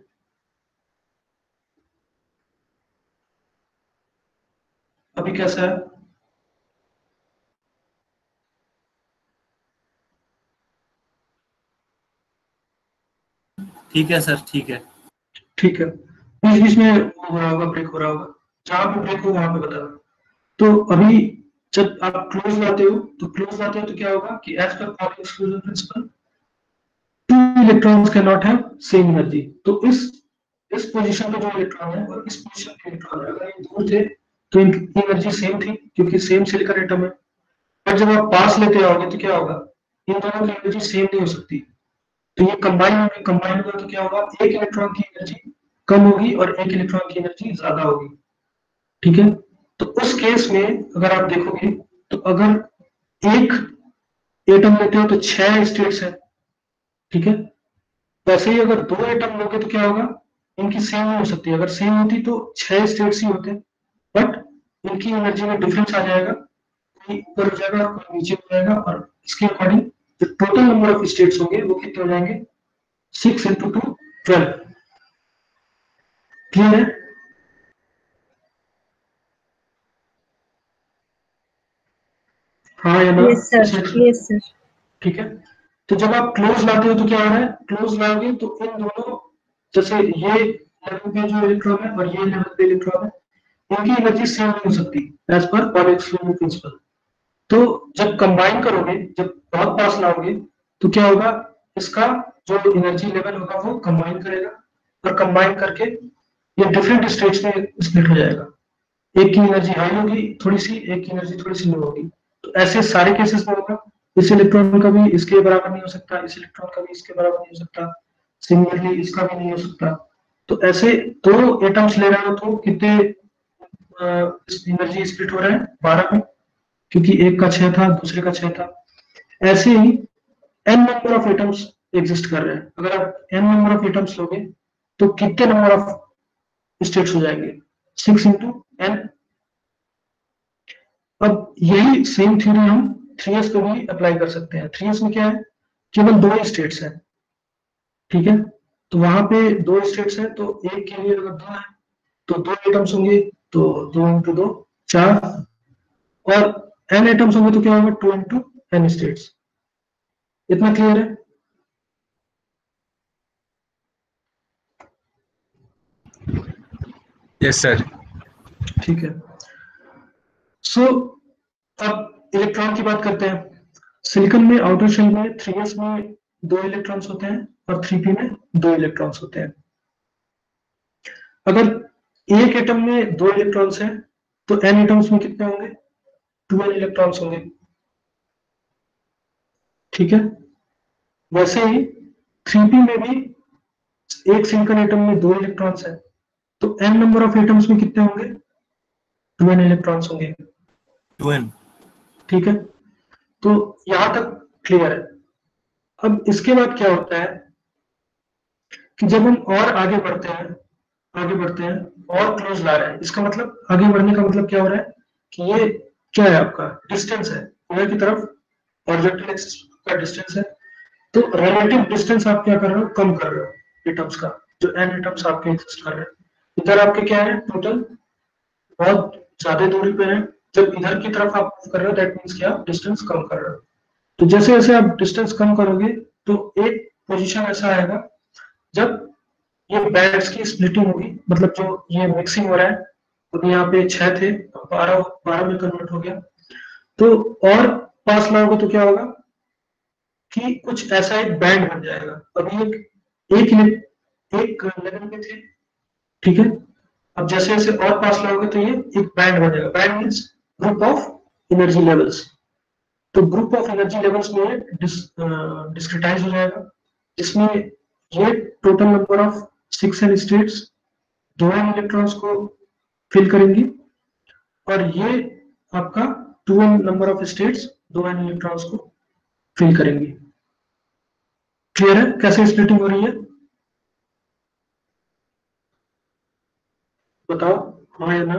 अभी कैसा है? ठीक है सर, ठीक है। ठीक है। बीच बीच में हो रहा होगा, ब्रेक हो रहा होगा, जहां पे ब्रेक हो वहां पे बताना। तो अभी जब आप क्लोज लाते हो तो क्लोज लाते हो तो क्या होगा कि as per Pauli exclusion principle two electrons can not have same energy. तो इस इस पोजीशन पे जो इलेक्ट्रॉन है और इस पोजीशन पे इलेक्ट्रॉन है, अगर ये दूर थे तो इनकी एनर्जी सेम थी क्योंकि सेम सिलिकॉन एटम है। पर जब आप पास लेते आओगे तो क्या होगा, इन दोनों की एनर्जी सेम नहीं हो सकती। तो ये कंबाइन होंगे, कंबाइन होगा तो क्या होगा, एक इलेक्ट्रॉन की एनर्जी कम होगी और एक इलेक्ट्रॉन की एनर्जी ज्यादा होगी, ठीक है। तो उस केस में अगर आप देखोगे तो अगर एक एटम लेते हो तो छह स्टेट्स है, ठीक है। वैसे ही अगर दो एटम लोगे तो क्या होगा, इनकी सेम नहीं हो सकती, अगर सेम होती तो छह स्टेट्स ही होते, बट इनकी एनर्जी में डिफरेंस आ जाएगा, कोई ऊपर हो जाएगा और कोई नीचे हो जाएगा, और इसके अकॉर्डिंग जो टोटल नंबर ऑफ स्टेट्स होंगे वो कितने हो जाएंगे, six into two twelve. Clear है? हाँ या ना? Yes sir, yes sir. ठीक है। तो जब आप क्लोज लाते हो तो क्या हो रहा है, क्लोज लाओगे तो इन दोनों, जैसे ये लेवल पे जो इलेक्ट्रॉन है और ये लेवल पे इलेक्ट्रॉन है, इनकी एनर्जी सेम नहीं हो सकती as per Pauli exclusion principal. तो जब कंबाइन करोगे, जब बहुत पास लाओगे तो क्या होगा, इसका जो एनर्जी लेवल होगा वो कंबाइन करेगा, और कंबाइन करके ये डिफरेंट स्टेट्स में स्प्लिट हो जाएगा। एक की एनर्जी हाई होगी थोड़ी सी, एक की एनर्जी थोड़ी सी लो होगी। तो ऐसे सारे केसेस में होगा, इस इलेक्ट्रॉन का भी इसके बराबर नहीं हो सकता, इस इलेक्ट्रॉन का भी इसके बराबर नहीं हो सकता, सिमिलरली इसका भी नहीं हो सकता। तो ऐसे दो एटम्स ले रहे हो तो कितने एनर्जी स्प्लिट हो रहा है, बारह में, क्योंकि एक का छह था दूसरे का छह था। ऐसे ही N number of atoms exist कर रहे हैं, अगर आप एन नंबर ऑफ एटम्स लोगे तो कितने नंबर ऑफ स्टेट्स हो जाएंगे, सिक्स इंटू एन। अब यही सेम थ्योरी हम थ्री एस पे भी अप्लाई कर सकते हैं। थ्री एस में क्या है, केवल दो ही स्टेट्स हैं, ठीक है। तो वहां पे दो स्टेट्स हैं, तो एक के लिए अगर दो है तो दो एटम्स होंगे, तो दो इंटू दो चार, और एन एटम्स होंगे तो क्या होगा, टू इंटू एन स्टेट्स। इतना क्लियर है? Yes sir. ठीक है। सो अब इलेक्ट्रॉन की बात करते हैं। सिलिकॉन में आउटर शेल में थ्री एस में दो इलेक्ट्रॉन्स होते हैं और थ्री पी में दो इलेक्ट्रॉन्स होते हैं। अगर एक एटम में दो इलेक्ट्रॉन्स हैं तो एन एटम्स में कितने होंगे, टू एन इलेक्ट्रॉन्स होंगे, ठीक है। वैसे ही थ्री पी में भी एक सिलिकॉन एटम में दो इलेक्ट्रॉन्स हैं, तो एन नंबर ऑफ एटम्स में कितने होंगे, टू एन इलेक्ट्रॉन्स होंगे, टू एन। ठीक है। तो यहां तक क्लियर है। अब इसके बाद क्या होता है कि जब हम और आगे बढ़ते हैं, आगे बढ़ते हैं और क्लोज ला रहे हैं, इसका मतलब आगे बढ़ने का मतलब क्या हो रहा है कि ये क्या है, आपका डिस्टेंस है पूरे की तरफ, ऑब्जेक्टिव एक्सिस का डिस्टेंस है। तो रिलेटिव डिस्टेंस आप क्या कर रहे हो, कम कर रहे हो एटम्स का, जो एन एटम्स आपके एग्जिस्ट कर रहे हैं। इधर आपके क्या है, टोटल बहुत ज्यादा दूरी पे है, जब इधर की तरफ आप मूव कर रहे हो दैट मींस कि आप डिस्टेंस कम कर रहे हो। तो जैसे जैसे आप डिस्टेंस कम करोगे तो एक पोजीशन ऐसा आएगा जब ये बैंड्स की स्प्लिटिंग होगी, मतलब जो ये मिक्सिंग हो रहा है, अब यहाँ पे छह थे बारह बारह में कन्वर्ट हो गया। तो और पास लाओगे तो क्या होगा कि कुछ ऐसा एक बैंड बन जाएगा। अभी एक एक एक लेवल पे थे, ठीक है। अब जैसे जैसे और पास लाओगे तो ये एक बैंड बनेगा। Band means group of energy levels. तो ग्रुप ऑफ एनर्जी लेवल्स में डिस्क्रिटाइज हो जाएगा, जिसमें ये total number of six N states दो एन इलेक्ट्रॉन्स को फिल करेंगी, और ये आपका two N number of states दो एन इलेक्ट्रॉन्स को फिल करेंगी। क्लियर है कैसे स्प्लिटिंग हो रही है, बताओ हाँ या ना।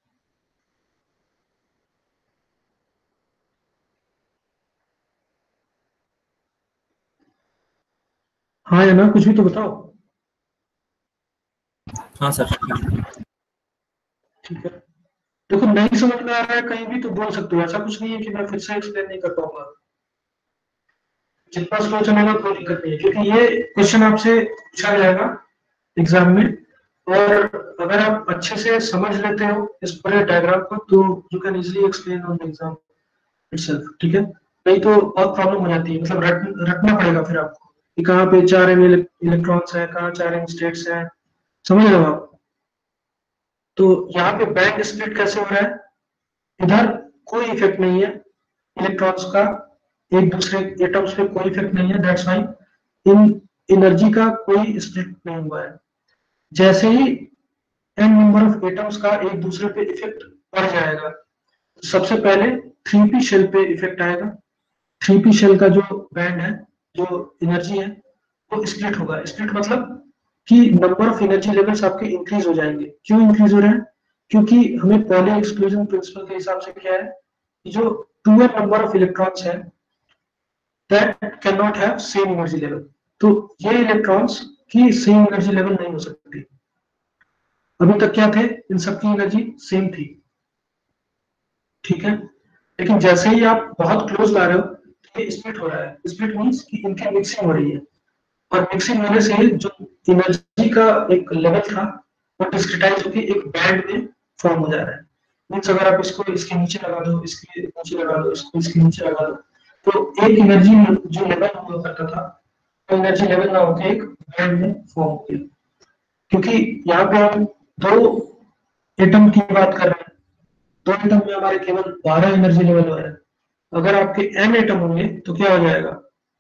हाँ या ना, कुछ भी तो बताओ। हाँ सर। ठीक है, देखो नहीं समझ में आ रहा है कहीं भी तो बोल सकते हो, ऐसा कुछ नहीं है कि मैं फिर से एक्सप्लेन नहीं कर पाऊंगा। जितना स्लो चलेगा कोई दिक्कत नहीं है, क्योंकि ये क्वेश्चन आपसे पूछा जाएगा एग्जाम में, और अगर आप अच्छे से समझ लेते हो इस पूरे डायग्राम को तो you can easily explain on the exam itself, ठीक है। नहीं तो बहुत प्रॉब्लम हो जाती है, मतलब रट, रटना पड़ेगा फिर आपको कि कहाँ पे चार एन इलेक्ट्रॉन्स है, कहाँ चार एन स्टेट्स हैं, समझ रहे हो आप। तो यहाँ पे बैंड स्प्लिट कैसे हो रहा है, इधर कोई इफेक्ट नहीं है इलेक्ट्रॉन्स का, एक दूसरे एटम्स पे कोई इफेक्ट नहीं है, दैट्स व्हाई इन एनर्जी का कोई स्प्लिट नहीं हुआ है। जैसे ही एन नंबर ऑफ एटम्स का एक दूसरे पे इफेक्ट पड़ जाएगा, सबसे पहले थ्री पी शेल पे इफेक्ट आएगा। थ्री पी शेल का जो बैंड है, जो एनर्जी है, वो स्प्लिट होगा। स्प्लिट मतलब कि नंबर ऑफ एनर्जी लेवल्स आपके इंक्रीज हो जाएंगे। क्यों इंक्रीज हो रहे हैं, क्योंकि हमें पॉली एक्सक्लूजन प्रिंसिपल के हिसाब से क्या है कि जो two N number of electrons है that can not have same energy level. तो ये इलेक्ट्रॉन्स की सेम एनर्जी लेवल नहीं हो सकती। अभी तक क्या थे, इन सबकी एनर्जी सेम थी, ठीक है। लेकिन जैसे ही आप बहुत क्लोज ला रहे हो तो ये स्प्लिट हो रहा है। स्प्लिट मींस कि इनकी मिक्सिंग हो रही है, और मिक्सिंग होने से जो एनर्जी का एक लेवल था वो डिस्क्रिटाइज होकर एक बैंड में फॉर्म हो जा रहा है। मींस अगर आप इसको इसके नीचे लगा दो, इसके नीचे लगा दो, इसको इसके नीचे लगा दो, तो एक एनर्जी जो लेवल हुआ करता था वो एनर्जी लेवल ना होकर एक बैंड में फॉर्म हो गया। क्योंकि यहाँ पे हम दो एटम की बात कर रहे हैं, दो एटम में हमारे केवल बारह एनर्जी लेवल हो रहा है। अगर आपके एन एटम होंगे तो क्या हो जाएगा,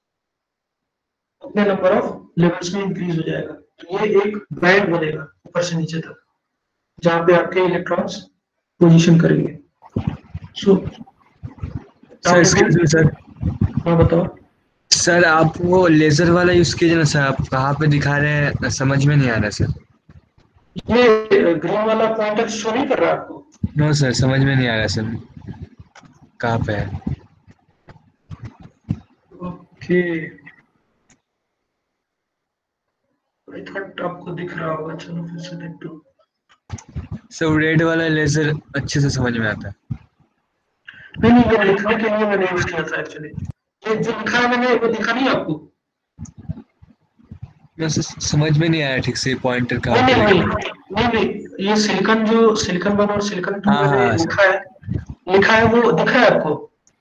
अपने नंबर ऑफ लेवल्स में इंक्रीज हो जाएगा। तो ये एक बैंड बनेगा ऊपर से नीचे तक, जहां पे आपके इलेक्ट्रॉन्स पोजीशन करेंगे। So sir excuse me sir. हाँ बताओ। सर आप वो लेजर वाला यूज कीजिए ना सर, आप कहाँ पे दिखा रहे हैं समझ में नहीं आ रहा सर। ये ये ग्रीन वाला पॉइंटर शो नहीं कर रहा आपको? नो सर, समझ में नहीं आ रहा सर, कहाँ पे है? ओके, आई थॉट आपको दिख रहा होगा, चलो फिर से देख दो। सर रेड वाला लेजर अच्छे से समझ में आता है। नहीं नहीं, ये लिखने के लिए मैंने यूज किया था एक्चुअली। ये जो लिखा है मैंने वो दिखा नहीं आपको? वैसे समझ में नहीं आया ठीक से पॉइंटर कहाँ नहीं पे नहीं लगे। नहीं नहीं नहीं, ये सिलिकॉन जो सिलिकॉन वन और सिलिकॉन टू हाँ मैंने हाँ सर, लिखा है, लिखा है वो दिख रहा है आपको?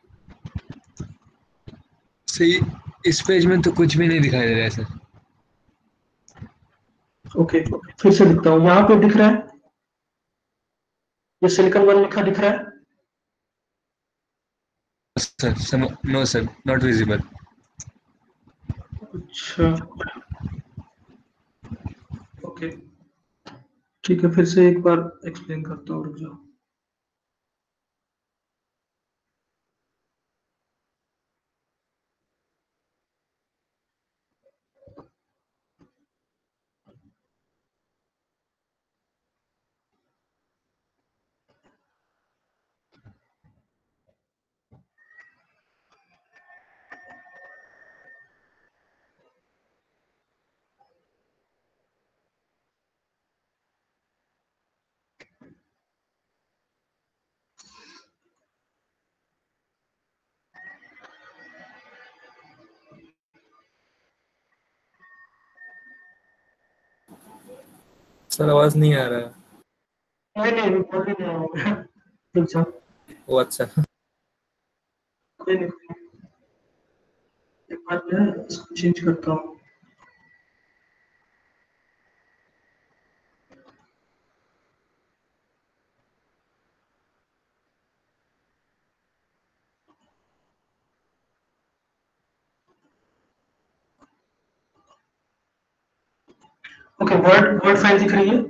सही इस पेज में तो कुछ भी नहीं दिखाई दे रहा है सर। ओके, फिर से दिखता हूँ, यहाँ पे दिख रहा है, ये सिलिकॉन वन लिखा दिख रहा है? Sir no sir, not visible. अच्छा, ओके, ठीक है, फिर से एक बार एक्सप्लेन करता हूँ, रुक जाओ। सर आवाज नहीं आ रहा है। नहीं नहीं, मैं बोल ही नहीं रहा हूँ। रुक जाओ, ओ अच्छा। कोई नहीं, कोई नहीं। एक बार मैं इसको चेंज करता हूँ। ओके, वर्ड वर्ड फाइल दिख रही है?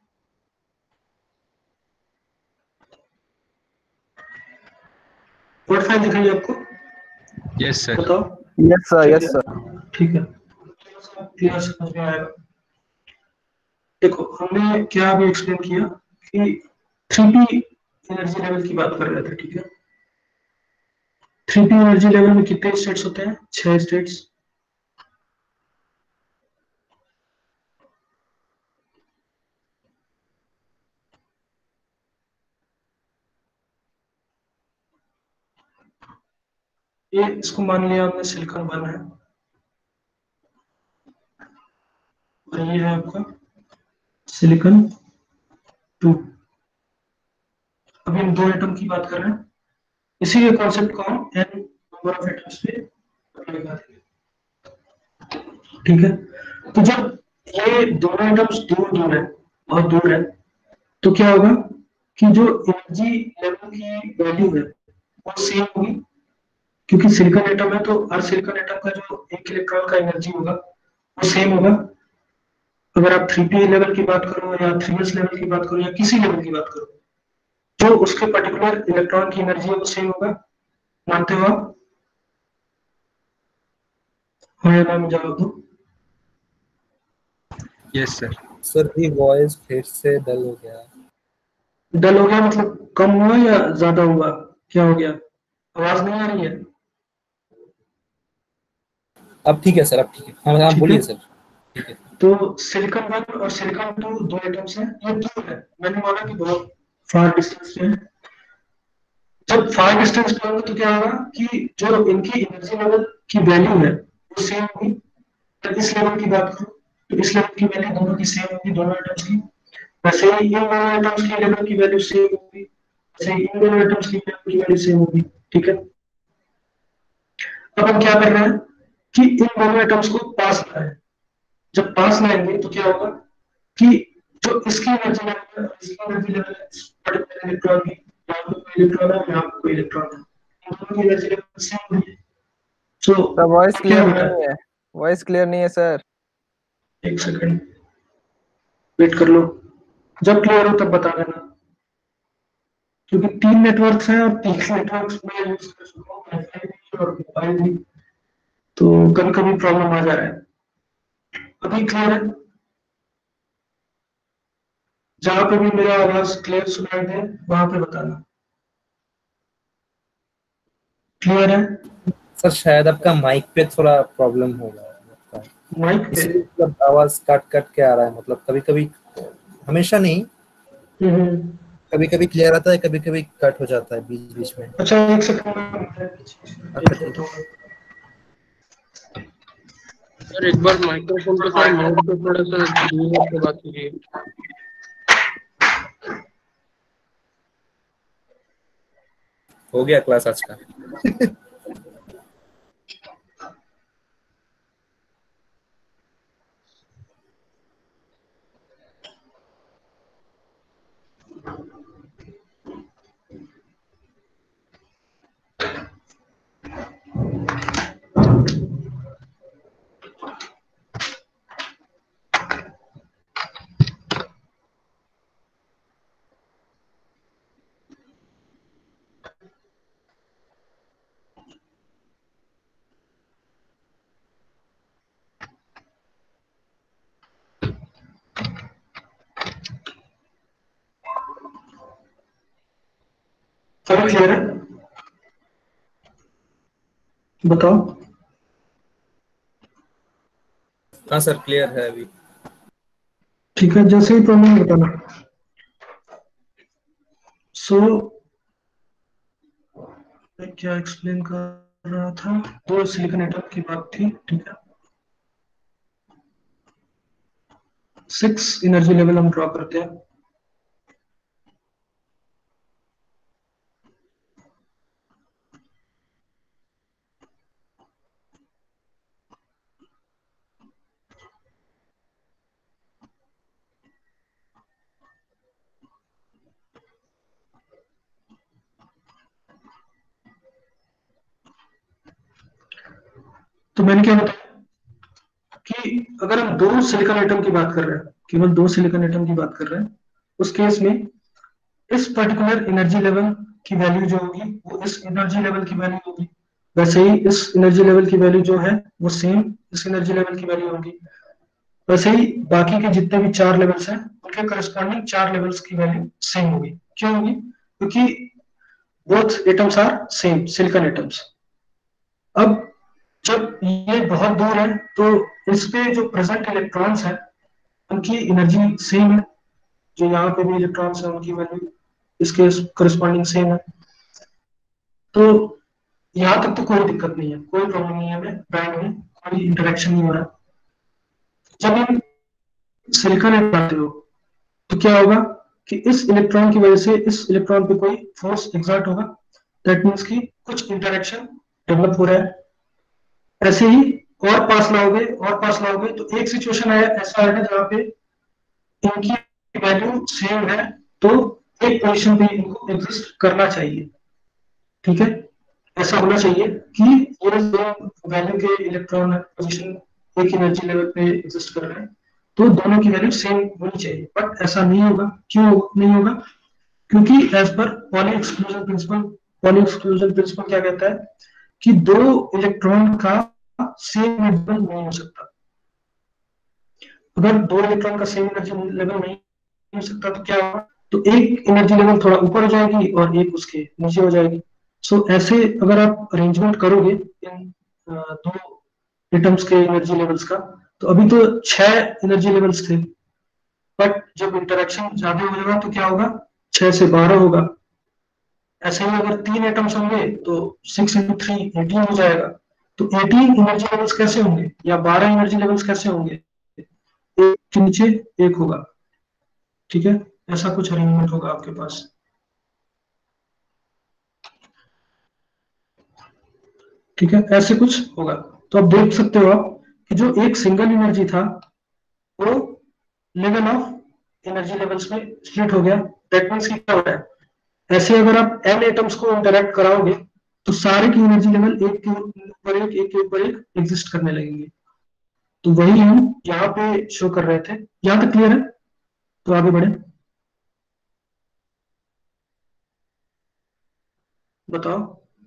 वर्ड फाइल दिख रही है आपको? Yes sir. बताओ। यस सर, ठीक यस है, सर। ठीक है, क्लियर समझ में आएगा। देखो, हमने क्या अभी एक्सप्लेन किया कि थ्री पी एनर्जी लेवल की बात कर रहे थे, ठीक है? थ्री पी एनर्जी लेवल में कितने स्टेट्स होते हैं? छह स्टेट्स। ये इसको मान लिया हमने सिलिकॉन वन है, और ये है आपका सिलिकॉन टू। अभी हम दो एटम की बात कर रहे हैं, इसी के कॉन्सेप्ट को हम एन नंबर ऑफ एटम्स पे अप्लाई करेंगे, ठीक है? तो जब ये दोनों एटम्स दूर दूर है, बहुत दूर है, तो क्या होगा कि जो एनर्जी लेवल की वैल्यू है वो सेम होगी, क्योंकि सिलिकॉन एटम है तो हर सिलिकॉन एटम का जो एक इलेक्ट्रॉन का एनर्जी होगा वो सेम होगा। अगर आप थ्री पी लेवल की बात करो या थ्री एस लेवल की बात करो या किसी लेवल की बात करो, जो उसके पर्टिकुलर इलेक्ट्रॉन की एनर्जी है वो सेम होगा। मानते हो आप? हाँ या ना में जवाब दो। Yes sir. सर ये वॉइस फिर से डल हो गया। डल हो गया मतलब कम हुआ या ज्यादा हुआ? क्या हो गया? आवाज नहीं आ रही है? अब ठीक है सर, अब ठीक है। हाँ हाँ ठीक बोलिए है, सर। ठीक है। तो सिलिकॉन वन और सिलिकॉन टू दो एटम्स हैं, ये दूर है, मैंने माना कि बहुत फार डिस्टेंस पे है। जब फार डिस्टेंस पे होंगे तो क्या होगा कि जो इनकी एनर्जी लेवल की वैल्यू है वो सेम होगी। तो इस लेवल की बात करूं तो इस लेवल की वैल्यू दोनों की सेम होगी, दोनों एटम्स की। वैसे ही इन दोनों एटम्स की लेवल की वैल्यू सेम होगी, वैसे ही इन दोनों एटम्स की लेवल की वैल्यू सेम होगी, ठीक है? अब हम क्या कर रहे हैं कि इन दोनों एटम्स को पास लाए। जब पास लाएंगे तो क्या होगा कि जो इसकी एनर्जी लेवल है, इसकी एनर्जी लेवल है, इस पर्टिकुलर इलेक्ट्रॉन की, यहाँ पे कोई इलेक्ट्रॉन है, यहाँ पे कोई इलेक्ट्रॉन है, इन दोनों की एनर्जी लेवल सेम होगी। सो सर वॉइस क्या क्लियर हो रहा है? नहीं है, वॉइस क्लियर नहीं है सर। एक सेकंड वेट कर लो, जब क्लियर हो तब बता देना, क्योंकि तीन नेटवर्क्स हैं और तीन नेटवर्क्स में यूज कर चुका हूँ, वाईफाई भी और मोबाइल भी, तो कभी कभी प्रॉब्लम आ जा रहा है। अभी क्लियर है? जहां पे भी मेरा आवाज क्लियर सुनाई दे वहां पे बताना। क्लियर है? सर शायद आपका माइक पे थोड़ा प्रॉब्लम हो रहा है लगता है, माइक पे? इसलिए मतलब आवाज कट कट के आ रहा है, मतलब कभी कभी, हमेशा नहीं, हम्म। कभी कभी क्लियर आता है, कभी कभी कट हो जाता है बीच बीच में। अच्छा एक सेकंड में अच्छा देख ठीक लेता है। हूँ। सर एक बार माइक्रोफोन पे सर माइक पे थोड़ा सा दूर से बात कीजिए। हो गया क्लास आज का। सब क्लियर है? बताओ। हाँ सर क्लियर है अभी। ठीक है, जैसे ही प्रॉब्लम बताना। सो मैं क्या एक्सप्लेन कर रहा था, दो सिलिकॉन एटम की बात थी, ठीक है। सिक्स एनर्जी लेवल हम ड्रॉ करते हैं। तो मैंने क्या बताया कि अगर हम दो सिलिकॉन एटम की बात कर रहे हैं, केवल दो सिलिकॉन एटम की बात कर रहे हैं, उस केस में इस पर्टिकुलर एनर्जी लेवल की वैल्यू जो होगी वो इस एनर्जी लेवल की वैल्यू होगी। वैसे ही इस एनर्जी लेवल की वैल्यू जो है वो सेम इस एनर्जी लेवल की वैल्यू होगी। वैसे ही बाकी के जितने भी चार लेवल्स हैं उनके करस्पॉन्डिंग चार लेवल्स की वैल्यू सेम होगी। क्यों होगी? क्योंकि both atoms are same silicon atoms. अब जब ये बहुत दूर है तो इस पे जो प्रेजेंट इलेक्ट्रॉन्स हैं उनकी एनर्जी सेम है। जो यहाँ पे भी इलेक्ट्रॉन्स हैं उनकी वैल्यू इसके करस्पॉन्डिंग सेम है। तो यहाँ तक तो कोई दिक्कत नहीं है, कोई प्रॉब्लम नहीं है, हमें बैंड में कोई इंटरेक्शन नहीं हो रहा। जब हम सिलिकॉन लगाते हो तो क्या होगा कि इस इलेक्ट्रॉन की वजह से इस इलेक्ट्रॉन पे कोई फोर्स एग्जर्ट होगा। दैट मीन्स कि कुछ इंटरेक्शन डेवलप हो रहा है। ऐसे ही और पास लाओगे और पास लाओगे तो एक सिचुएशन आया ऐसा आएगा जहाँ पे इनकी वैल्यू सेम है, तो एक पोजीशन पे इनको एग्जिस्ट करना चाहिए। ठीक है, ऐसा होना चाहिए कि ये दो वैल्यू के इलेक्ट्रॉन पोजीशन एक एनर्जी लेवल पे एग्जिस्ट कर रहे हैं, तो दोनों की वैल्यू सेम होनी चाहिए। बट ऐसा नहीं होगा। क्यों नहीं होगा? क्योंकि as per Pauli exclusion principle, Pauli exclusion principle क्या कहता है कि दो इलेक्ट्रॉन का सेम लेवल नहीं हो सकता। अगर दो इलेक्ट्रॉन का सेम एनर्जी लेवल नहीं हो सकता तो क्या होगा? तो एक एनर्जी लेवल थोड़ा ऊपर हो जाएगी और एक उसके नीचे हो जाएगी। सो so, ऐसे अगर आप अरेंजमेंट करोगे इन दो एटम्स के एनर्जी लेवल्स का, तो अभी तो छह एनर्जी लेवल्स थे, बट जब इंटरेक्शन ज्यादा हो जाएगा तो क्या होगा? छह से बारह होगा। ऐसे ही अगर तीन एटम्स होंगे तो सिक्स इंटू थ्री एटीन हो जाएगा। तो एटीन एनर्जी लेवल्स कैसे होंगे या बारह एनर्जी लेवल्स कैसे होंगे? एक के नीचे एक होगा। ठीक है, ऐसा कुछ अरेंजमेंट होगा आपके पास। ठीक है, ऐसे कुछ होगा। तो आप देख सकते हो आप कि जो एक सिंगल एनर्जी था वो लेवल ऑफ एनर्जी लेवल्स में स्प्लिट हो गया। दैट मीन्स कि क्या हो रहा है, ऐसे अगर आप एन एटम्स को इंटरेक्ट कराओगे तो सारे की एनर्जी लेवल एक के ऊपर एक एक के ऊपर एक एग्जिस्ट करने लगेंगे। तो वही हम यहाँ पे शो कर रहे थे। यहाँ तक क्लियर है? तो आगे बढ़े, बताओ।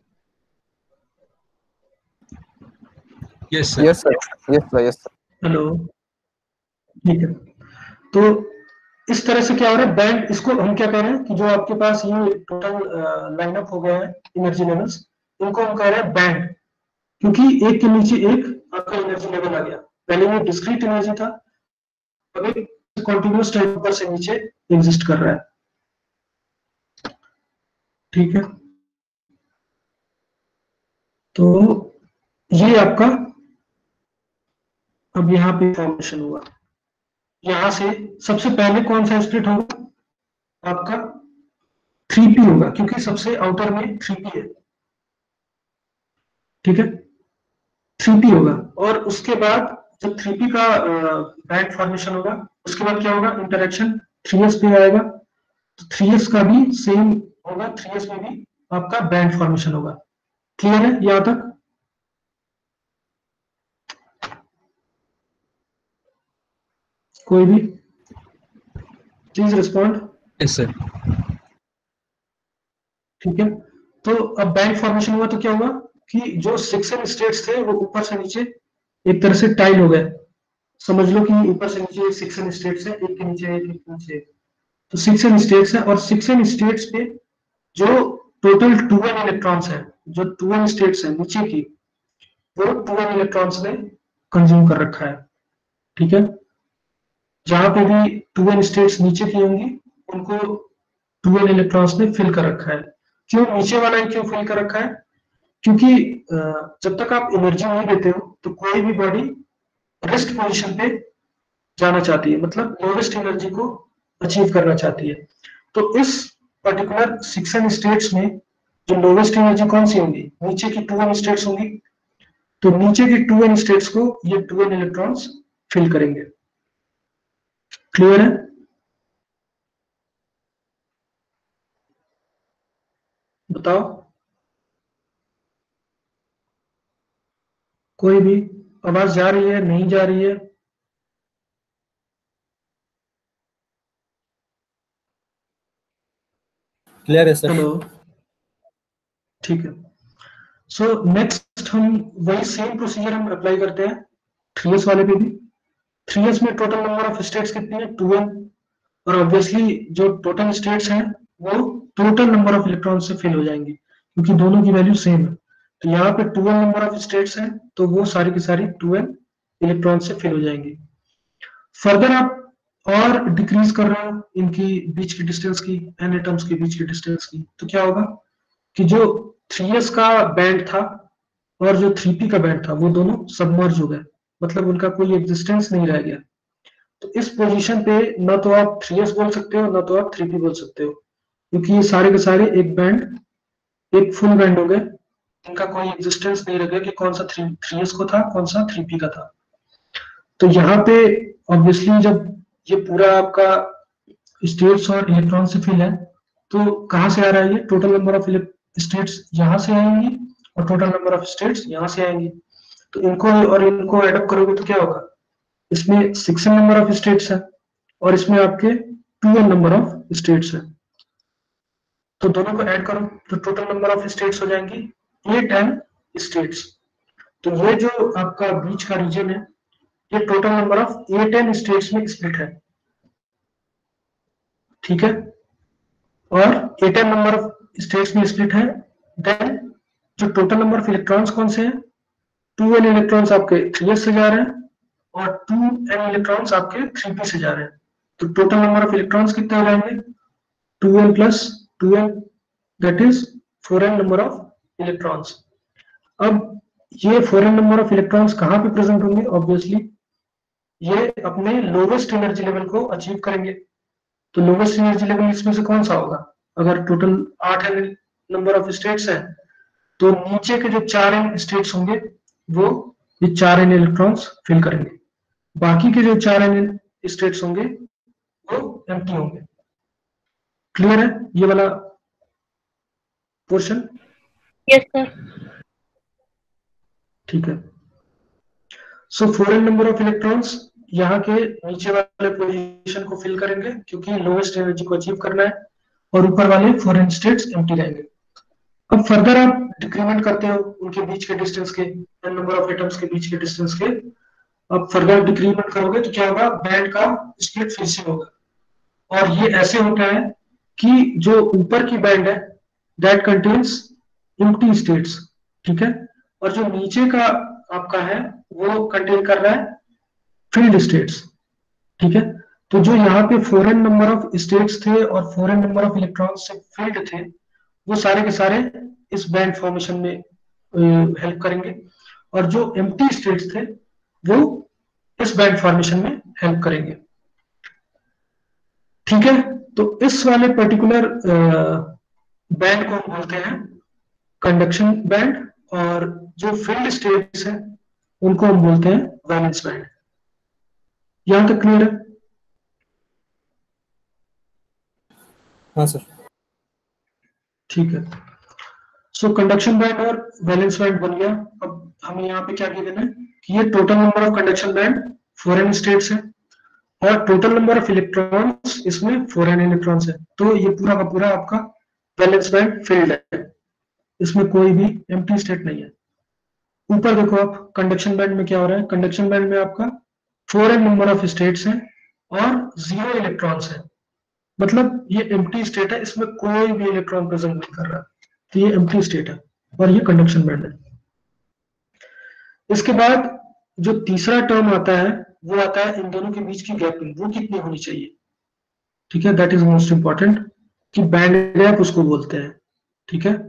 Yes sir. Yes sir, yes sir, yes sir. Hello, ठीक है। तो इस तरह से क्या हो रहा है, बैंड, इसको हम क्या कह रहे हैं कि जो आपके पास ये टोटल लाइनअप हो गया है एनर्जी लेवल्स, इनको हम कह रहे हैं बैंड, क्योंकि एक के नीचे एक आपका एनर्जी लेवल आ गया। पहले ये डिस्क्रीट एनर्जी था, अब एक कॉन्टिन्यूस टाइम ऊपर से नीचे एग्जिस्ट कर रहा है। ठीक है, तो ये आपका अब यहाँ पे फॉर्मेशन हुआ। यहां से सबसे पहले कौन सा स्प्लिट होगा, आपका थ्री पी होगा, क्योंकि सबसे आउटर में थ्री पी है। ठीक है, थ्री पी होगा, और उसके बाद जब थ्री पी का बैंड फॉर्मेशन होगा, उसके बाद क्या होगा, इंटरेक्शन थ्री एस पे आएगा, तो थ्री एस का भी सेम होगा, थ्री एस में भी आपका बैंड फॉर्मेशन होगा। क्लियर है यहां तक? कोई भी प्लीज रिस्पॉन्ड। Yes sir. ठीक है, तो अब बैंड फॉर्मेशन हुआ तो क्या हुआ कि जो सिक्सन स्टेट्स थे वो ऊपर से नीचे एक तरह से टाइल हो गए। समझ लो कि ऊपर से नीचे सिक्सन स्टेट्स है, एक के नीचे एक, एक के नीचे एक, तो सिक्सन स्टेट्स है, और सिक्सन स्टेट्स पे जो टोटल ट्वेल्व इलेक्ट्रॉन्स है, जो ट्वेल्व स्टेट्स है नीचे की, वो ट्वेल्व इलेक्ट्रॉन्स ने कंज्यूम कर रखा है। ठीक है, जहां पे भी ट्वेल्व स्टेट्स नीचे की होंगी उनको ट्वेल्व इलेक्ट्रॉन्स ने फिल कर रखा है। क्यों नीचे वाला ही क्यों फिल कर रखा है, क्योंकि जब तक आप एनर्जी नहीं देते हो तो कोई भी बॉडी रेस्ट पोजीशन पे जाना चाहती है, मतलब लोवेस्ट एनर्जी को अचीव करना चाहती है। तो इस पर्टिकुलर सिक्सन स्टेट्स में जो लोवेस्ट एनर्जी कौन सी होंगी, नीचे की ट्वेल्व स्टेट्स होंगी, तो नीचे की ट्वेल्व स्टेट्स को ये ट्वेल्व इलेक्ट्रॉन्स फिल करेंगे। क्लियर है? बताओ कोई भी, आवाज जा रही है नहीं जा रही है? क्लियर है सर। हेलो, ठीक है। सो नेक्स्ट हम वही सेम प्रोसीजर हम अप्लाई करते हैं थ्री एस वाले पे भी। थ्री एस में टोटल नंबर ऑफ स्टेट्स कितनी है, ट्वेल्व, और ऑब्वियसली जो टोटल स्टेट्स हैं वो टोटल नंबर ऑफ इलेक्ट्रॉन से फिल हो जाएंगी, क्योंकि दोनों की वैल्यू सेम है। तो यहाँ पे ट्वेल्व नंबर ऑफ स्टेट्स हैं, तो वो सारी की सारी ट्वेल्व इलेक्ट्रॉन से फिल हो जाएंगी। फर्दर आप और डिक्रीज कर रहे हो इनकी बीच की डिस्टेंस की, एन एटम्स के बीच की डिस्टेंस की, तो क्या होगा कि जो थ्री एस का बैंड था और जो थ्री पी का बैंड था वो दोनों सबमर्ज हो गए, मतलब उनका कोई एग्जिस्टेंस नहीं रह गया। तो इस पोजीशन पे ना तो आप थ्री एस बोल सकते हो ना तो आप थ्री पी बोल सकते हो, क्योंकि ये सारे के सारे एक बैंड, एक फुल बैंड हो गए, इनका कोई एग्जिस्टेंस नहीं रह गया कि कौन सा थ्री थ्री एस को था कौन सा थ्री पी का था। तो यहाँ पे ऑब्वियसली जब ये पूरा आपका स्टेट्स और इलेक्ट्रॉन से फिल है, तो कहाँ से आ रहा है ये, टोटल नंबर ऑफ स्टेट्स यहाँ से आएंगी और टोटल नंबर ऑफ स्टेट्स यहाँ से आएंगी। तो इनको और इनको एड अप करोगे तो क्या होगा, इसमें सिक्स नंबर ऑफ स्टेट्स है और इसमें आपके ट्वेल्व नंबर ऑफ स्टेट्स है, तो दोनों को ऐड करो तो टोटल नंबर ऑफ स्टेट्स हो जाएंगी एट एन स्टेट्स। तो ये जो आपका बीच का रीजन है ये total number of eight N states में स्प्लिट है। ठीक है, और eight N number of states में स्प्लिट है। देन जो टोटल नंबर ऑफ इलेक्ट्रॉन्स कौन से हैं, टू एन इलेक्ट्रॉन्स आपके थ्री एस से जा रहे हैं और टू एन इलेक्ट्रॉन्स आपके थ्री पी से जा रहे हैं। तो टोटल नंबर ऑफ इलेक्ट्रॉन्स कितने हो जाएंगे, two N plus two N, that is four N number of electrons. अब ये four N number of electrons कहाँ पे प्रेजेंट होंगे, ऑब्वियसली ये अपने लोवेस्ट एनर्जी लेवल को अचीव करेंगे। तो लोवेस्ट एनर्जी लेवल इसमें से कौन सा होगा, अगर टोटल आठ एन नंबर ऑफ स्टेट्स है तो नीचे के जो चार एन स्टेट्स होंगे वो ये चार एन इलेक्ट्रॉन्स फिल करेंगे, बाकी के जो चार एन स्टेट्स होंगे वो एम्प्टी होंगे। क्लियर है ये वाला पोर्शन? Yes sir. ठीक है, so four N number of electrons यहाँ के नीचे वाले पोजीशन को फिल करेंगे क्योंकि लोवेस्ट एनर्जी को अचीव करना है, और ऊपर वाले फोर एन स्टेट्स एम्प्टी रहेंगे। अब फर्दर आप डिक्रीमेंट करते हो उनके बीच के डिस्टेंस के, एन नंबर ऑफ एटम्स के बीच के डिस्टेंस के, अब फर्दर डिक्रीमेंट करोगे तो क्या होगा, बैंड का स्प्लिट फिर से होगा। और ये ऐसे होता है कि जो ऊपर की बैंड है दैट कंटेन्स एम्प्टी स्टेट्स, ठीक है, और जो नीचे का आपका है वो कंटेन कर रहा है फील्ड स्टेट्स, ठीक है। तो जो यहाँ पे फोरेन नंबर ऑफ स्टेट्स थे और फोरेन नंबर ऑफ इलेक्ट्रॉन्स से फील्ड थे, वो सारे के सारे इस बैंड फॉर्मेशन में हेल्प करेंगे, और जो एम्प्टी स्टेट्स थे वो इस बैंड फॉर्मेशन में हेल्प करेंगे, ठीक है। तो इस वाले पर्टिकुलर बैंड को हम बोलते हैं कंडक्शन बैंड, और जो फील्ड स्टेट्स हैं उनको हम बोलते हैं वैलेंस बैंड। यहां तक क्लियर है? हाँ सर। ठीक है। सो कंडक्शन बैंड और वैलेंस बैंड बन गया। अब हमें यहाँ पे क्या गिवन है कि ये total number of conduction band four N states है और टोटल नंबर ऑफ इलेक्ट्रॉन्स इसमें फोरेन इलेक्ट्रॉन्स है, तो ये पूरा का पूरा आपका वैलेंस बैंड फील्ड है, इसमें कोई भी एम्प्टी स्टेट नहीं है। ऊपर देखो आप कंडक्शन बैंड में क्या हो रहा है, कंडक्शन बैंड में आपका फोरेन नंबर ऑफ स्टेट्स हैं और जीरो इलेक्ट्रॉन्स है, मतलब ये एम्प्टी स्टेट है, इसमें कोई भी इलेक्ट्रॉन प्रेजेंट नहीं कर रहा, तो ये एम्प्टी स्टेट है और ये कंडक्शन बैंड है। इसके बाद जो तीसरा टर्म आता है वो आता है इन दोनों के बीच की गैपिंग, वो कितनी होनी चाहिए, ठीक है, दैट इज मोस्ट इंपॉर्टेंट, कि बैंड गैप उसको बोलते हैं, ठीक है।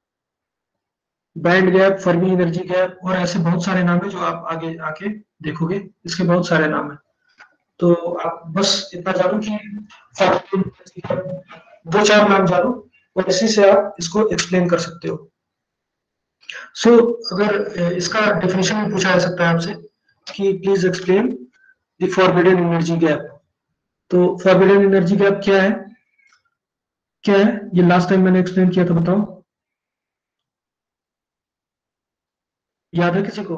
Band gap, Fermi energy gap, और ऐसे बहुत सारे नाम है जो आप आगे आके देखोगे, इसके बहुत सारे नाम है। तो आप बस इतना जानो कि दो चार नाम जानो और इसी से आप इसको एक्सप्लेन कर सकते हो। सो so, अगर इसका डेफिनेशन भी पूछा जा सकता है आपसे कि please explain the forbidden energy gap, तो फॉरबिडन एनर्जी गैप क्या है, क्या है ये लास्ट टाइम मैंने एक्सप्लेन किया था, बताओ, याद है किसी को?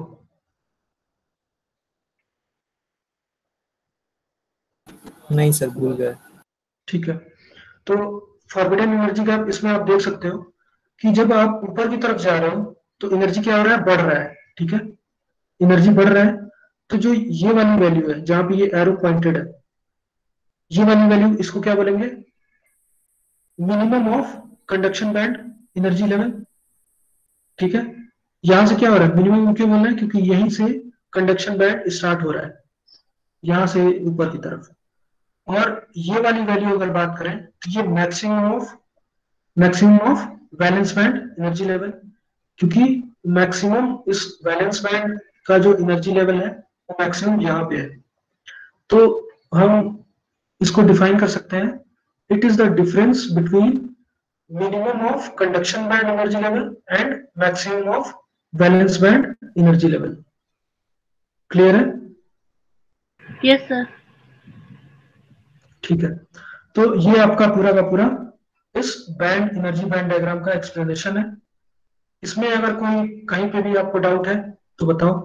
नहीं सर, भूल गए। ठीक है, तो फॉरबिडन एनर्जी गैप इसमें आप देख सकते हो कि जब आप ऊपर की तरफ जा रहे हो तो एनर्जी क्या हो रहा है, बढ़ रहा है, ठीक है, एनर्जी बढ़ रहा है। तो जो ये वाली वैल्यू है जहां पे ये एरो पॉइंटेड है, ये वाली वैल्यू इसको क्या बोलेंगे, minimum of conduction band energy level, ठीक है। यहां से क्या हो रहा है, मिनिमम क्यों बोल रहे हैं, क्योंकि यहीं से कंडक्शन बैंड स्टार्ट हो रहा है, यहां से ऊपर की तरफ। और ये वाली वैल्यू अगर बात करें तो ये maximum of maximum of valence band energy level, क्योंकि मैक्सिमम इस वैलेंस बैंड का जो एनर्जी लेवल है वो मैक्सिमम यहाँ पे है। तो हम इसको डिफाइन कर सकते हैं, it is the difference between minimum of conduction band energy level and maximum of valence band energy level. Clear है? Yes sir. ठीक है, तो ये आपका पूरा का पूरा इस बैंड एनर्जी बैंड डायग्राम का एक्सप्लेनेशन है। इसमें अगर कोई कहीं पे भी आपको डाउट है तो बताओ।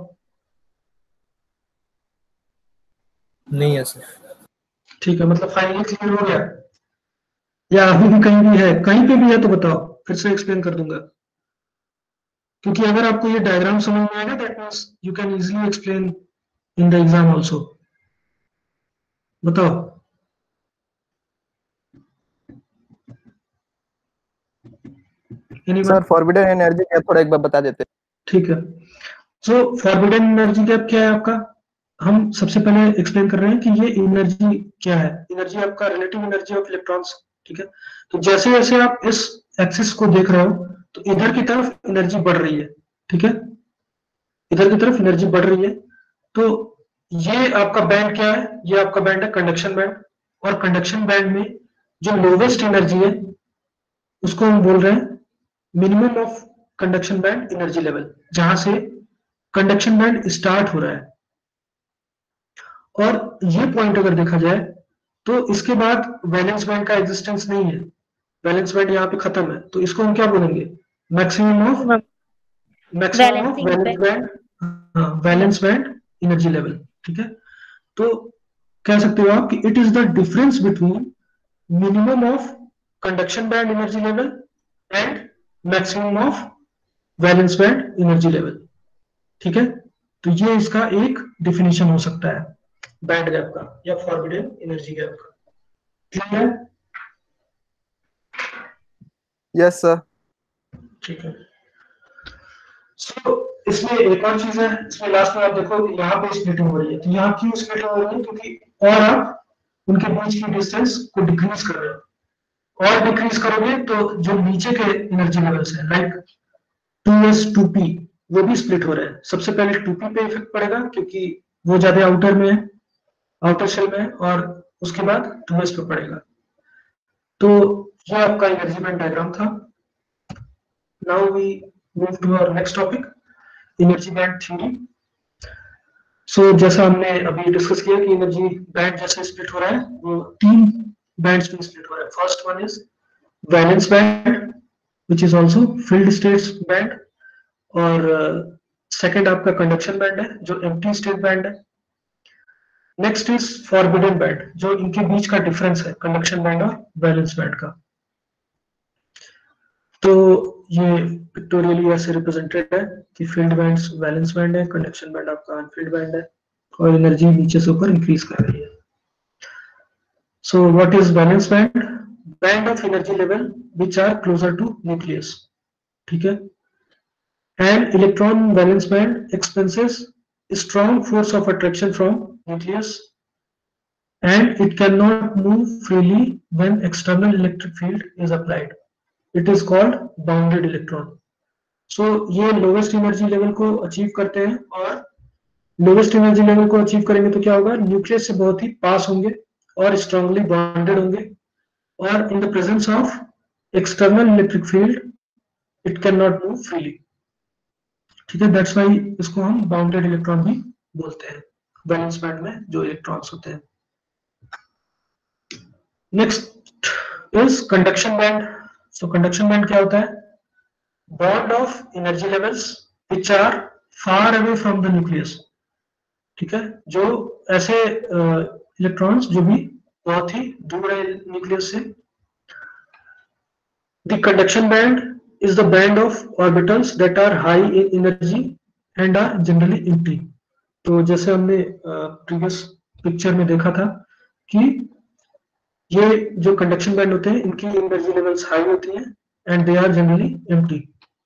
नहीं है सर। ठीक है, मतलब फाइनली क्लियर हो गया, या अभी भी कहीं भी है, कहीं पे भी है तो बताओ, फिर से एक्सप्लेन कर दूंगा, क्योंकि अगर आपको ये डायग्राम समझ में आएगा that means you can easily explain in the exam also. बताओ। सर फॉरबिडन एनर्जी गैप थोड़ा एक बार बता देते। ठीक है, सो फॉरबिडन एनर्जी गैप क्या है आपका, हम सबसे पहले एक्सप्लेन कर रहे हैं कि ये एनर्जी क्या है। एनर्जी आपका रिलेटिव एनर्जी ऑफ इलेक्ट्रॉन्स, ठीक है। तो जैसे जैसे आप इस एक्सिस को देख रहे हो तो इधर की तरफ एनर्जी बढ़ रही है, ठीक है, इधर की तरफ एनर्जी बढ़ रही है। तो ये आपका बैंड क्या है, ये आपका बैंड है कंडक्शन बैंड, और कंडक्शन बैंड में जो लोवेस्ट एनर्जी है उसको हम बोल रहे हैं minimum of conduction band energy level, जहां से कंडक्शन बैंड स्टार्ट हो रहा है। और ये पॉइंट अगर देखा जाए तो इसके बाद वैलेंस बैंड का एग्जिस्टेंस नहीं है, वैलेंस बैंड यहाँ पे खत्म है, तो इसको हम क्या बोलेंगे, maximum of maximum of valence band, हाँ, वैलेंस बैंड एनर्जी लेवल, ठीक है। तो कह सकते हो आप कि it is the difference between minimum of conduction band energy level and maximum of valence band energy level, ठीक है। तो ये इसका एक डिफिनेशन हो सकता है बैंड गैप का या फॉरबिडन एनर्जी गैप का। क्लियर है? Yes sir. ठीक है। सो इसमें एक और चीज है, इसमें लास्ट में आप देखो यहाँ पे स्प्लिटिंग हो रही है, तो यहाँ क्यों स्प्लिटिंग हो रही है? क्योंकि और आप उनके बीच की डिस्टेंस को डिक्रीज कर रहे हो, और डिक्रीज करोगे तो जो नीचे के एनर्जी लेवल्स है like two S two P वो भी स्प्लिट हो रहे हैं। सबसे पहले टू पी पे इफेक्ट पड़ेगा क्योंकि वो ज्यादा आउटर में है, आउटर शेल में है, और उसके बाद टू एस पे पड़ेगा। तो ये आपका एनर्जी बैंड डायग्राम था। Now we move to our next topic, energy band theory. So जैसा हमने अभी डिस्कस किया कि एनर्जी बैंड जैसे स्प्लिट हो रहा है वो तीन बैंड्स में स्प्लिट हो रहा है। First one is valence band which is also filled states band, और सेकंड uh, आपका कंडक्शन बैंड है जो एम्प्टी स्टेट बैंड है। नेक्स्ट इज फॉरबिडन बैंड जो इनके बीच का डिफरेंस है कंडक्शन बैंड और वैलेंस बैंड का। तो ये पिक्टोरियली ऐसे रिप्रेजेंटेड है कि फील्ड बैंड्स वैलेंस बैंड है, कंडक्शन बैंड आपका अनफील्ड बैंड है, और एनर्जी नीचे से ऊपर इंक्रीज कर रही है। So what is valence band? Band of energy level which are closer to nucleus. ठीक है। And electron valence band experiences strong force of attraction from nucleus, and it cannot move freely when external electric field is applied. It is called bounded electron. So ये lowest energy level को achieve करते हैं, और lowest energy level को achieve करेंगे तो क्या होगा? न्यूक्लियस से बहुत ही पास होंगे और strongly bonded होंगे, और in the presence of external electric field it cannot move freely. ठीक है, दैट्स वाई इसको हम बाउंडेड इलेक्ट्रॉन भी बोलते हैं, वैलेंस बैंड में जो इलेक्ट्रॉन्स होते हैं। Next is conduction band. So conduction band क्या होता है? Band of energy levels which are far away from the nucleus. ठीक है, जो ऐसे इलेक्ट्रॉन्स uh, जो भी बहुत ही दूर है न्यूक्लियस से। The conduction band is the band of orbitals that are high in energy and are generally empty. तो जैसे हमने प्रीवियस पिक्चर में देखा था कि ये जो कंडक्शन बैंड होते हैं इनकी एनर्जी लेवल्स हाई होती हैं and they are generally empty.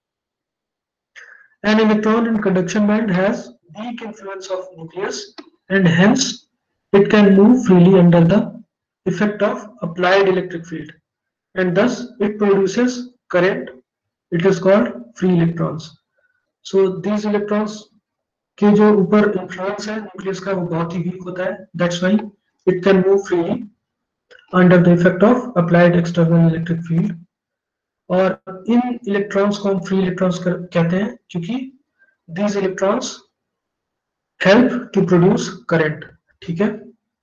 An electron in conduction band has weak influence of nucleus and hence it can move freely under the effect of applied electric field, and thus it produces current. It is called free electrons. So these electrons के जो ऊपर influence है nucleus का वो बहुत ही weak होता है. That's why it can move freely under the effect of applied external electric field. और इन electrons को हम free electrons कहते हैं क्योंकि these electrons help to produce current. ठीक है.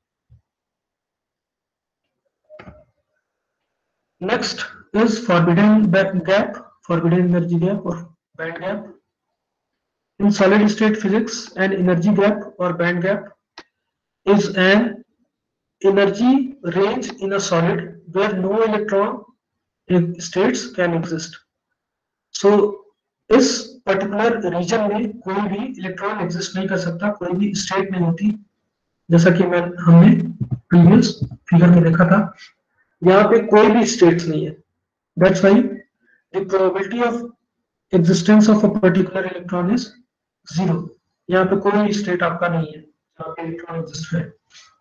Next is forbidden gap, forbidden energy gap or band gap. In solid state physics, an energy gap or band gap is an energy range in a solid where no electron states can exist. So इस पर्टिकुलर रीजन में कोई भी इलेक्ट्रॉन एग्जिस्ट नहीं कर सकता, कोई भी स्टेट नहीं होती, जैसा कि मैं हमने प्रीवियस फिगर में देखा था। यहाँ पे कोई भी स्टेट्स नहीं है। That's why the probability of existence of a particular electron is zero. यहाँ पे कोई स्टेट आपका नहीं है जहाँ पे इलेक्ट्रॉन एग्जिस्ट है।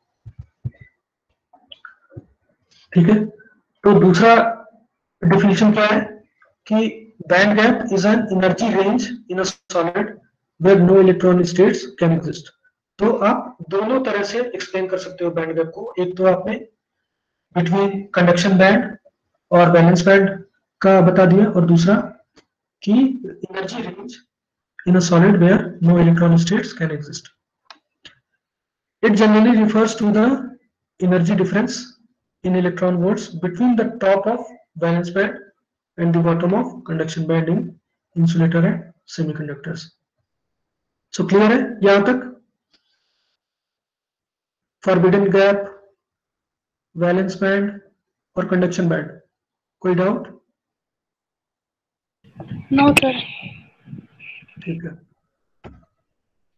ठीक है, तो दूसरा डिफिनेशन क्या है कि band gap is an energy range in a solid where no electron states can exist. तो आप दोनों तरह से एक्सप्लेन कर सकते हो बैंड गैप को। एक तो आपने बिटवीन कंडक्शन बैंड और वैलेंस बैंड का बता दिया, और दूसरा कि energy range in a solid where no electron states can exist. It generally refers to the energy difference in electron volts between the top of valence band and the bottom of conduction band in insulator and semiconductors. So clear है यहाँ तक? Forbidden gap, valence band और conduction band, कोई डाउट? No, sir. ठीक है.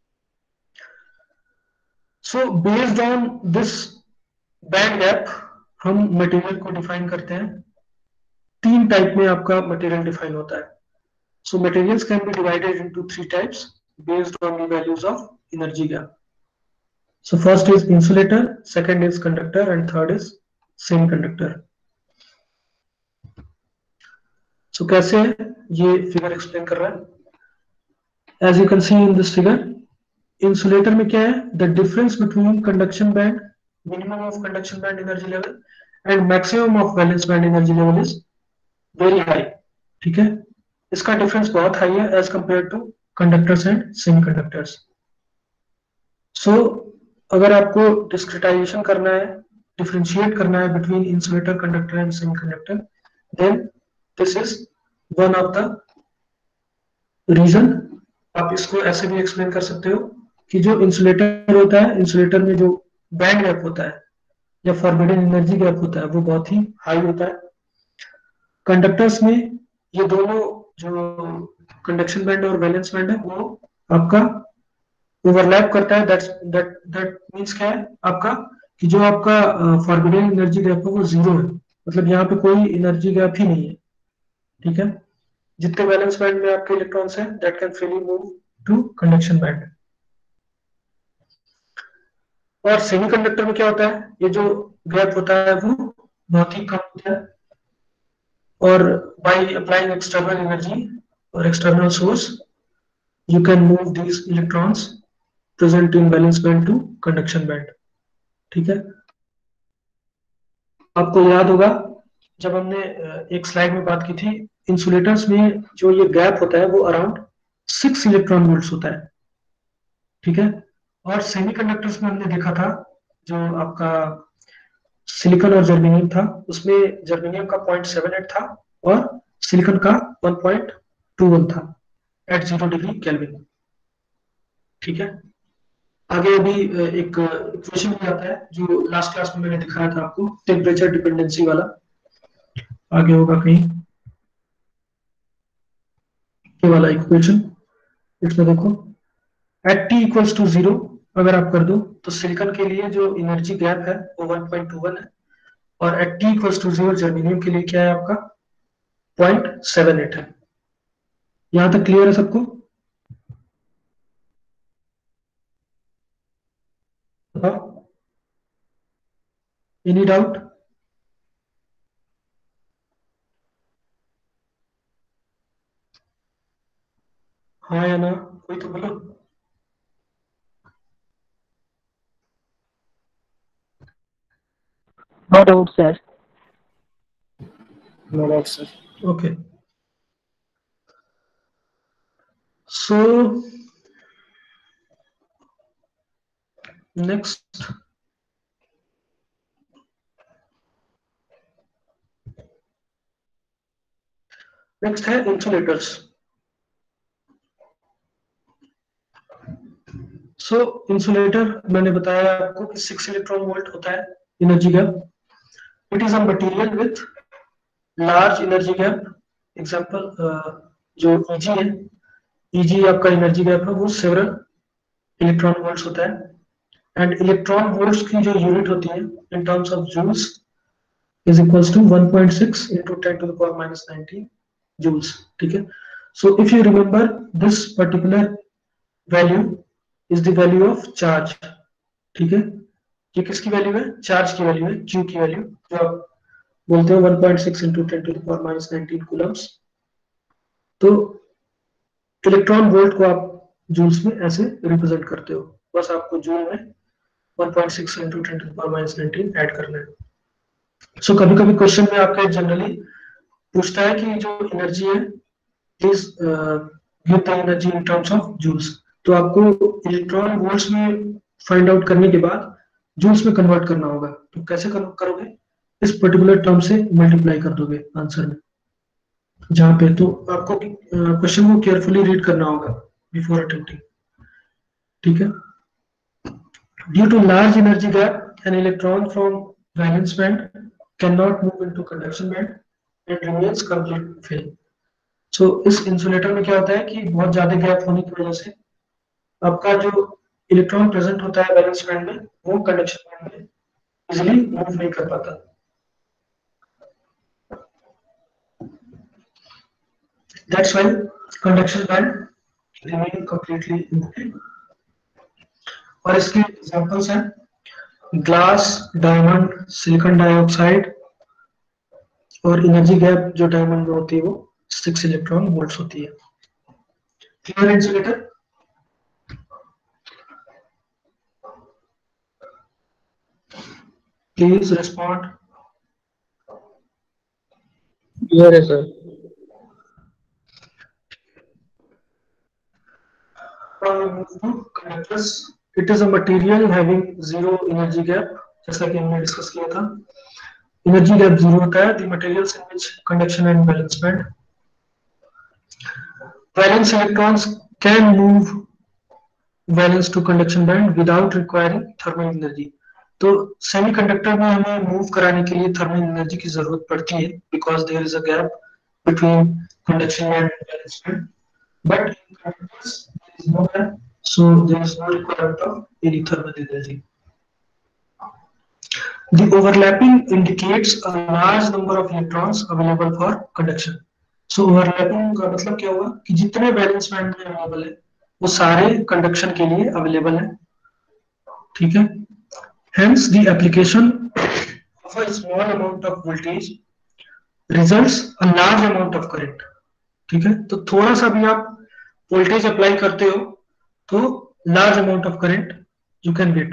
So based on this band gap, हम मटेरियल को डिफाइन करते हैं, तीन टाइप में आपका मटेरियल डिफाइन होता है. So materials can be divided into three types based on the values of energy gap. So first is insulator, second is conductor and third is semiconductor. So कैसे है ये फिगर एक्सप्लेन कर रहा है. As you can see in this figure, insulator में क्या है, the difference between conduction band, minimum of conduction band energy level and maximum of valence band energy level is very high. ठीक है, इसका डिफरेंस बहुत हाई है as compare to conductors and semiconductors. So अगर आपको डिस्क्रिटाइजेशन करना है, डिफरेंशिएट करना है between insulator, conductor and semiconductor, then this is one of the reason. आप इसको ऐसे भी एक्सप्लेन कर सकते हो कि जो इंसुलेटर होता है, इंसुलेटर में जो बैंड गैप होता है या फॉरबिडन एनर्जी गैप होता है वो बहुत ही हाई होता है. कंडक्टर्स में ये दोनों जो कंडक्शन बैंड और वैलेंस बैंड है वो आपका ओवरलैप करता है. दैट्स दैट दैट मींस क्या है आपका, कि जो आपका फॉरबिडन एनर्जी गैप है वो जीरो है, मतलब यहाँ पे कोई एनर्जी गैप ही नहीं है. ठीक है, जितने वैलेंस बैंड में आपके इलेक्ट्रॉन्स हैं that can freely move to conduction band. और सेमीकंडक्टर में क्या होता है, ये जो गैप होता है वो बहुत ही कम होता है, और बाय अप्लाइंग एक्सटर्नल एनर्जी और external source you can move these electrons present in valence band to conduction band. ठीक है, आपको याद होगा जब हमने एक स्लाइड में बात की थी, इंसुलेटर्स में जो ये गैप होता है वो अराउंड सिक्स इलेक्ट्रॉन वोल्ट्स होता है. ठीक है, और सेमीकंडक्टर्स में हमने देखा था जो आपका सिलिकॉन और जर्मेनियम था, उसमें जर्मेनियम का पॉइंट सेवन एट था और सिलिकॉन का वन पॉइंट टू वन था एट जीरो डिग्री केल्विन. ठीक है, आगे अभी एक क्वेश्चन भी आता है जो लास्ट क्लास में मैंने दिखाया था आपको, टेम्परेचर डिपेंडेंसी वाला. आगे होगा कहीं ये वाला इक्वेशन, इसमें देखो at T equals to zero अगर आप कर दो तो सिलिकॉन के लिए जो एनर्जी गैप है वो वन पॉइंट टू वन है, और at T equals to zero germanium के लिए क्या है आपका पॉइंट सेवन एट है. यहां तक क्लियर है सबको? Any doubt? हाँ या ना, कोई तो बोलो. No doubt, sir. No doubt, sir. Okay. So next, next है इंसुलेटर्स. सो इंसुलेटर मैंने बताया आपको कि सिक्स इलेक्ट्रॉन वोल्ट होता है energy gap. It is a material with large energy gap. Example जो ईजी है, ईजी आपका एनर्जी गैप है वो सेवरल इलेक्ट्रॉन वोल्ट्स होता है. एंड इलेक्ट्रॉन वोल्ट्स की जो यूनिट होती है in terms of joules is equals to one point six into ten to the power minus nineteen joules. ठीक है, so if you remember this particular value is the value of charge. ठीक है, ये किसकी वैल्यू है? चार्ज की वैल्यू है, क्यू की वैल्यू, जो आप बोलते हो one point six into ten to the power minus nineteen coulombs. तो इलेक्ट्रॉन वोल्ट को आप जूल्स में ऐसे रिप्रेजेंट करते हो, बस आपको जूल में one point six into ten to the power minus nineteen add करना है. सो कभी कभी क्वेश्चन में आपका जनरली पूछता है कि जो एनर्जी है please give the energy in terms of joules. तो आपको इलेक्ट्रॉन वोल्ट्स में फाइंड आउट करने के बाद जूल्स में कन्वर्ट करना होगा. तो कैसे करोगे? इस पर्टिकुलर टर्म से मल्टीप्लाई कर दोगे आंसर में जहां पे. तो आपको क्वेश्चन को केयरफुली रीड करना होगा बिफोर अटेम्प्टिंग. ठीक है, due to large energy gap an electron from valence band can not move into conduction band and remains complete fill. So इस इंसुलेटर में क्या होता है कि बहुत ज्यादा गैप होने की वजह से आपका जो इलेक्ट्रॉन प्रेजेंट होता है वैलेंस बैंड में वो कंडक्शन बैंड में इजीली मूव नहीं कर पाता. That's why conduction band remain completely empty. और इसके एग्जांपल्स हैं ग्लास, डायमंड, सिलिकॉन डाइऑक्साइड, और एनर्जी गैप जो डायमंड में होती है वो सिक्स इलेक्ट्रॉन वोल्ट्स होती है। Clear insulator? Please respond. Clear है sir. Conductors, it is a material having zero energy gap, जैसा कि हमने डिस्कस किया था। एनर्जी गैप जीरो होता है। The materials in which conduction and valence band, valence electrons can move valence to conduction band without requiring thermal energy. तो सेमीकंडक्टर में हमें मूव कराने के लिए थर्मल एनर्जी की जरूरत पड़ती है, because there is a gap between conduction and valence band, but in conductors there is no gap, so there is no requirement of any thermal energy. The overlapping indicates a large number of electrons available for conduction. So overlapping का मतलब क्या हुआ कि जितने वैलेंस बैंड में अवेलेबल है वो सारे कंडक्शन के लिए अवेलेबल है। ठीक है? Hence the application of a small amount of voltage results a large amount of current. ठीक है? तो थोड़ा सा भी आप वोल्टेज अप्लाई करते हो तो large amount of current you can get.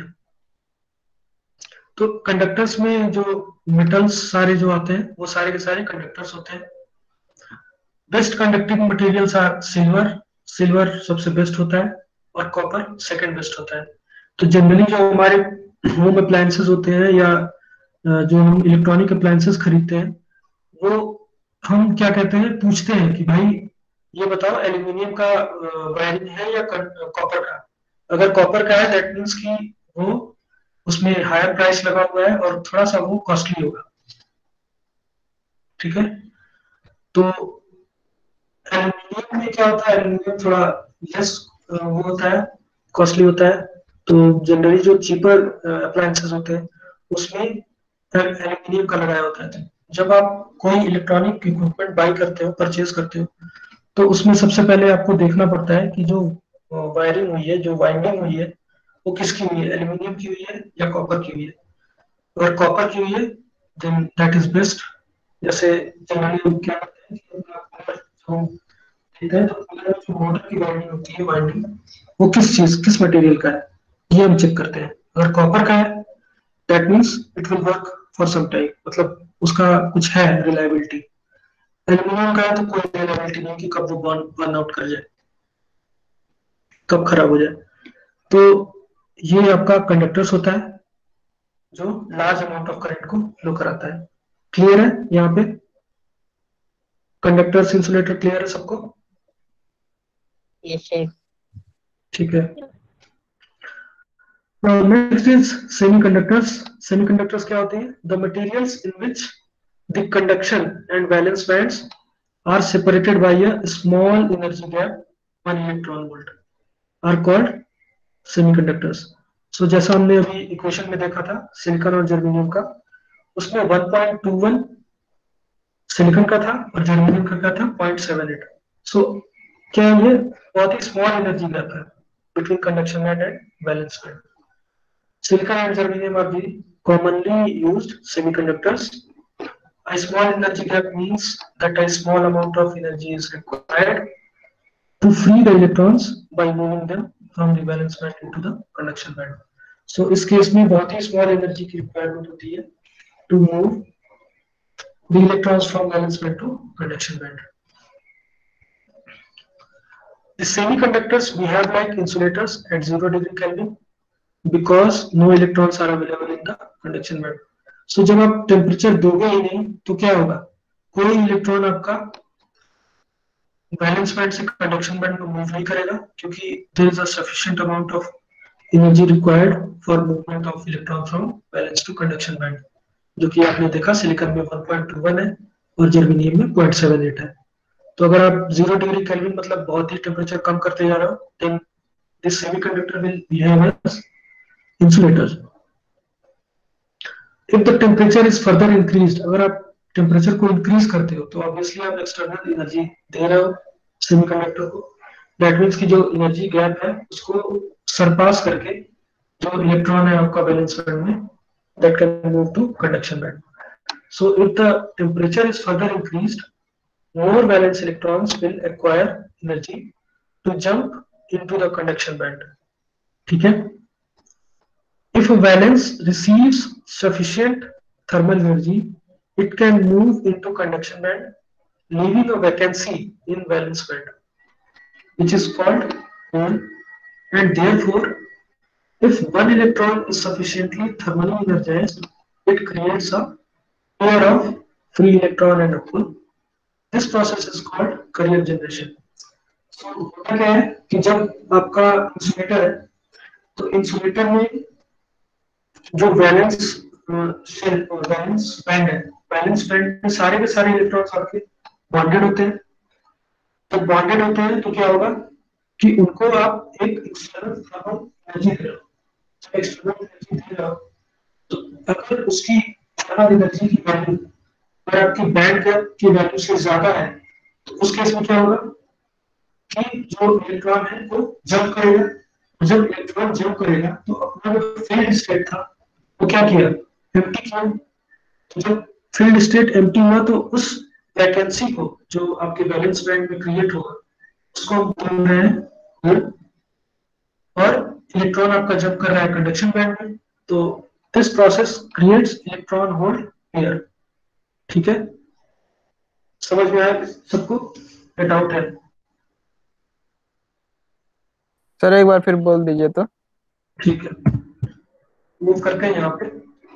तो कंडक्टर्स में जो मेटल्स सारे जो आते हैं वो सारे के सारे कंडक्टर्स होते हैं। Best conducting materials are silver, silver सबसे बेस्ट होता है, और कॉपर सेकंड बेस्ट होता है। तो जनरली जो हमारे होम अप्लायंसेस होते हैं या जो हम इलेक्ट्रॉनिक अप्लायंसेस खरीदते हैं वो हम क्या कहते हैं, पूछते हैं कि भाई ये बताओ एल्यूमिनियम का वायरिंग है या कॉपर का। अगर कॉपर का है दैट मीन्स कि वो उसमें हायर प्राइस लगा हुआ है और थोड़ा सा वो कॉस्टली होगा। ठीक है? तो एल्यूमिनियम में क्या होता है, एल्यूमिनियम थोड़ा लेस वो होता है, कॉस्टली होता है। तो जनरली जो चीपर अप्लायंसेस होते हैं उसमें एल्यूमिनियम का लगाया होता है। जब आप कोई इलेक्ट्रॉनिक इक्विपमेंट बाय करते हो, परचेज करते हो, तो उसमें सबसे पहले आपको देखना पड़ता है कि जो वायरिंग हुई है, जो वाइंडिंग हुई है, वो किसकी हुई है, एल्यूमिनियम की हुई है या कॉपर की हुई है। अगर कॉपर की हुई है देन दैट इज बेस्ट। जैसे जनरली क्या करते हैं कि जो ठीक है, तो जो मोटर की वाइंडिंग होती है, वाइंडिंग वो किस चीज किस मटेरियल का है ये हम चेक करते हैं। अगर कॉपर का है that means it will work for some time, मतलब उसका कुछ है रिलायबिलिटी। एल्यूमिनियम का है तो कोई रिलायबिलिटी नहीं कि कब वो बर्न बर्न आउट कर जाए, कब खराब हो जाए। तो ये आपका कंडक्टर्स होता है जो लार्ज अमाउंट ऑफ करंट को फ्लो कराता है। क्लियर है यहाँ पे? कंडक्टर्स, इंसुलेटर क्लियर है सबको? Yes sir. ठीक है। Now next is semiconductors. Semiconductors क्या होते हैं? The materials in which the conduction and valence bands are separated by a small energy gap, one electron volt, are called semiconductors. So जैसा हमने अभी इक्वेशन में देखा था सिलिकॉन और जर्मेनियम का, उसमें one point two one silicon का था और जर्मेनियम का क्या था zero point seven eight. So क्या ये बहुत ही स्मॉल एनर्जी गैप है between conduction band and valence band. Silicon and germanium are the commonly used semiconductors. A small energy gap means that a small amount of energy is required to free the electrons by moving them from the valence band into the conduction band. So इस केस में बहुत ही small energy की requirement होती है to move the electrons from valence band to conduction band. The semiconductors we have like insulators at zero degree Kelvin, because no electrons are available in the conduction band. So जब आप टेम्परेचर दोगे ही नहीं तो क्या होगा, कोई इलेक्ट्रॉन आपका वैलेंस बैंड से कंडक्शन बैंड में मूव नहीं करेगा, क्योंकि there is a sufficient amount of energy required for movement of electron from valence to conduction band, जो कि आपने देखा सिलिकॉन में वन पॉइंट टू वन है और जर्मेनियम में ज़ीरो पॉइंट सेवन एट है। तो अगर आप जीरो डिग्री केल्विन मतलब बहुत ही टेम्परेचर कम करते जा रहे हो, then this semiconductor will behave as insulators. If the temperature is further increased, अगर आप टेम्परेचर को इंक्रीज करते हो तो ऑब्वियसली आप एक्सटर्नल एनर्जी दे रहे हो सेमीकंडक्टर को। दैट मीन्स की जो एनर्जी गैप है उसको सरपास करके जो इलेक्ट्रॉन है आपका वैलेंस बैंड में, that can move to conduction band. So if the temperature is further increased, more valence electrons will acquire energy to jump into the conduction band. ठीक है? If a valence receives sufficient thermal energy, it can move into conduction band, leaving a vacancy in valence band, which is called hole. And therefore, if one electron is sufficiently thermally energized, it creates a pair of free electron and a hole. This process is called carrier generation. So होता क्या है कि जब आपका इंसुलेटर है तो इंसुलेटर में जो वैलेंस शेल और वैलेंस बैंड है, वैलेंस बैंड में सारे के सारे इलेक्ट्रॉन्स आपके बॉन्डेड होते हैं। जब बॉन्डेड होते हैं तो क्या होगा कि उनको आप एक एक्सटर्नल थर्मल एनर्जी दे रहे हो। एक्सटर्नल एनर्जी दे रहे हो तो अगर उसकी थर्मल एनर्जी की वैल्यू अगर आपकी बैंड गैप की वैल्यू से ज्यादा है तो उस केस में क्या होगा कि जो इलेक्ट्रॉन है वो जंप करेगा। जब इलेक्ट्रॉन जंप करेगा तो अपना जो फील्ड स्टेट था वो क्या किया, एम्प्टी किया। तो जब फील्ड स्टेट एम्प्टी हुआ तो उस वैकेंसी को जो आपके वैलेंस बैंड में क्रिएट होगा उसको हम बोल रहे हैं होल। और इलेक्ट्रॉन आपका जंप कर रहा है कंडक्शन बैंड में, तो this process creates electron hole pair. ठीक है, समझ में आया सबको? डाउट है? सर एक बार फिर बोल दीजिए तो। ठीक है, मूव करके यहाँ पे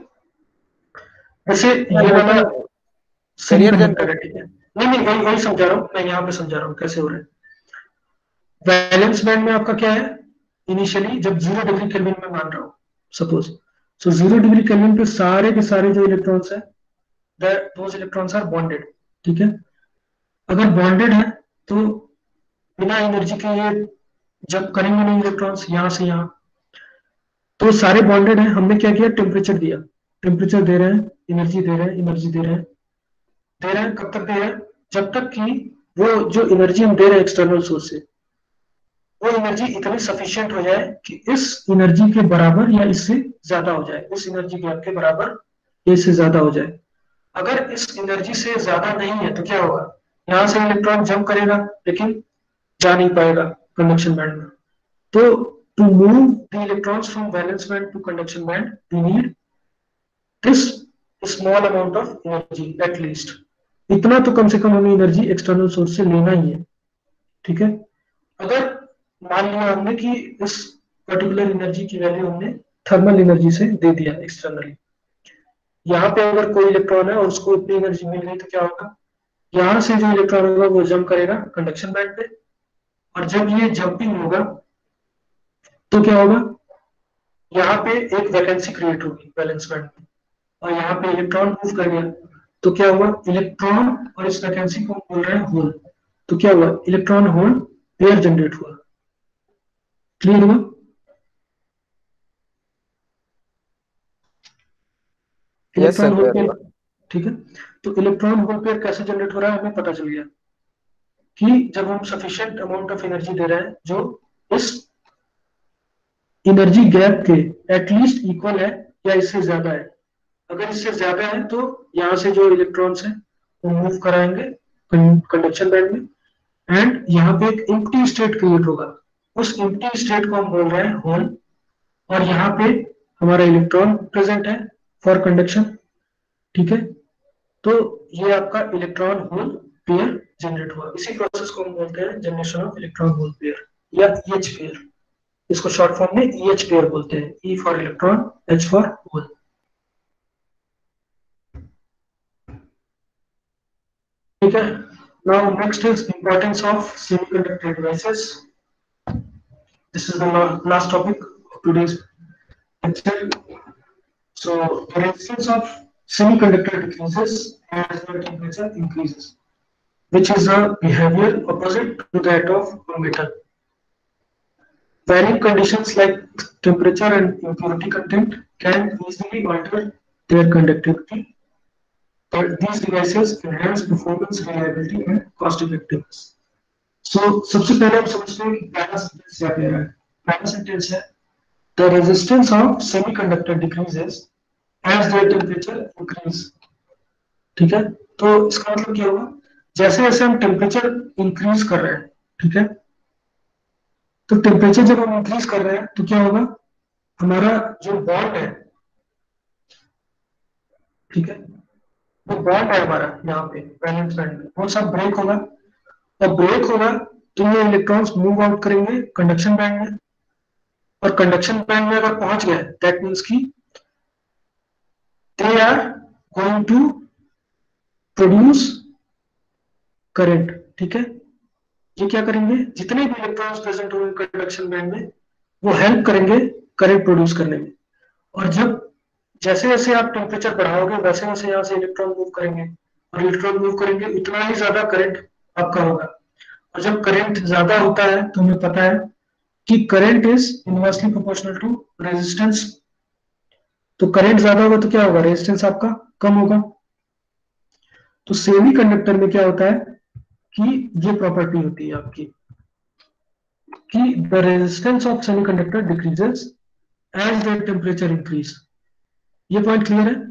वैसे ये सर, वाला लेकिन सेमीकंडक्टर है, ठीक है? नहीं नहीं वही वही समझा रहा हूँ मैं, यहाँ पे समझा रहा हूँ कैसे हो रहा है। वैलेंस बैंड में आपका क्या है, इनिशियली जब जीरो डिग्री केल्विन में मान रहा हूँ suppose, so zero degree Kelvin पे सारे के सारे जो इलेक्ट्रॉन्स है दोज इलेक्ट्रॉन्स आर बॉन्डेड। ठीक है, अगर बॉन्डेड है तो बिना एनर्जी के ये जब करेंगे नहीं इलेक्ट्रॉन्स यहाँ से यहाँ, तो सारे बॉन्डेड है। हमने क्या किया, टेम्परेचर दिया, टेम्परेचर दे रहे हैं, एनर्जी दे रहे हैं, एनर्जी दे रहे हैं दे रहे हैं कब तक दे रहे हैं, जब तक कि वो जो एनर्जी हम दे रहे हैं एक्सटर्नल सोर्स से वो एनर्जी इतनी सफिशिएंट हो जाए कि इस एनर्जी के बराबर या इससे ज्यादा हो जाए, इस एनर्जी गैप के बराबर या इससे ज्यादा हो जाए। अगर इस एनर्जी से ज्यादा नहीं है तो क्या होगा, यहाँ से इलेक्ट्रॉन जंप करेगा लेकिन जा नहीं पाएगा कंडक्शन बैंड में। तो to move the electrons from valence band to conduction band we need this small amount of energy at least. इतना तो कम से कम हमें एनर्जी एक्सटर्नल सोर्स से लेना ही है। ठीक है, अगर मान लिया हमने कि इस पर्टिकुलर एनर्जी की वैल्यू हमने थर्मल एनर्जी से दे दिया एक्सटर्नली, यहाँ पे अगर कोई इलेक्ट्रॉन है और उसको इतनी एनर्जी मिल गई तो क्या होगा, यहाँ से जो इलेक्ट्रॉन होगा वो जंप करेगा कंडक्शन बैंड पे, और जब ये जंपिंग होगा तो क्या होगा, यहाँ पे एक वैकेंसी क्रिएट होगी वैलेंस बैंड में और यहाँ पे इलेक्ट्रॉन मूव कर गया तो क्या हुआ, इलेक्ट्रॉन और इस वैकेंसी को बोल रहे हैं होल। तो क्या हुआ, इलेक्ट्रॉन होल पेयर जनरेट हुआ। क्लियर हुआ? Yes electron sir, hole clear pair, हुआ। ठीक है। तो इलेक्ट्रॉन होल पेयर कैसे जनरेट हो रहा है हमें पता चल गया कि जब हम सफिशिएंट अमाउंट ऑफ एनर्जी दे रहे हैं जो इस एनर्जी गैप के एटलीस्ट इक्वल है या इससे ज्यादा है। अगर इससे ज्यादा है तो यहाँ से जो इलेक्ट्रॉन्स हैं वो मूव कराएंगे कंडक्शन बैंड में, एंड यहाँ पे एक एम्प्टी स्टेट क्रिएट होगा। उस एम्प्टी स्टेट को हम बोल रहे हैं होल, और यहाँ पे हमारा इलेक्ट्रॉन प्रेजेंट है फॉर कंडक्शन। ठीक है, तो ये आपका इलेक्ट्रॉन होल पेयर जनरेट हुआ। इसी प्रोसेस को हम बोलते हैं generation of electron hole pair या ईएच पेयर। इसको शॉर्ट फॉर्म में ईएच पेयर बोलते हैं, E for electron, H for hole. ठीक है, now next is importance of semiconductor devices. This is the last topic of today's lecture. So the resistance of semiconductor decreases as the temperature increases, which is a behavior opposite to that of a metal. Varying conditions like temperature and impurity content can easily alter their conductivity, but these devices enhance performance, reliability, and cost effectiveness. So so, सबसे पहले हम समझते हैं कि पहला सेंटेंस क्या कह रहा है। पहला सेंटेंस है the resistance of semiconductor decreases as their temperature increase. ठीक है, तो इसका मतलब क्या होगा, जैसे जैसे हम टेम्परेचर इंक्रीज कर रहे हैं, ठीक है, तो टेम्परेचर जब हम इंक्रीज कर रहे हैं तो क्या होगा, हमारा जो बॉन्ड है, ठीक है, वो बॉन्ड है हमारा यहाँ पे वैलेंस बैंड में, वो सब ब्रेक होगा, और ब्रेक होगा तो ये इलेक्ट्रॉन्स मूव आउट करेंगे कंडक्शन बैंड में, और कंडक्शन बैंड में अगर पहुंच गए दैट मीन्स की they are going to produce current. ठीक है, ये क्या करेंगे, जितने भी इलेक्ट्रॉन्स प्रेजेंट होंगे कंडक्शन बैंड में वो हेल्प करेंगे करंट प्रोड्यूस करने में। और जब जैसे जैसे आप टेम्परेचर बढ़ाओगे वैसे वैसे यहाँ से इलेक्ट्रॉन मूव करेंगे, और इलेक्ट्रॉन मूव करेंगे उतना ही ज्यादा करंट आपका होगा। और जब करंट ज्यादा होता है तो हमें पता है कि current is inversely proportional to resistance. तो करंट ज्यादा होगा तो क्या होगा, रेजिस्टेंस आपका कम होगा। तो सेमी कंडक्टर में क्या होता है कि ये प्रॉपर्टी होती है आपकी कि the resistance of semiconductor decreases as the temperature increase. ये पॉइंट क्लियर है?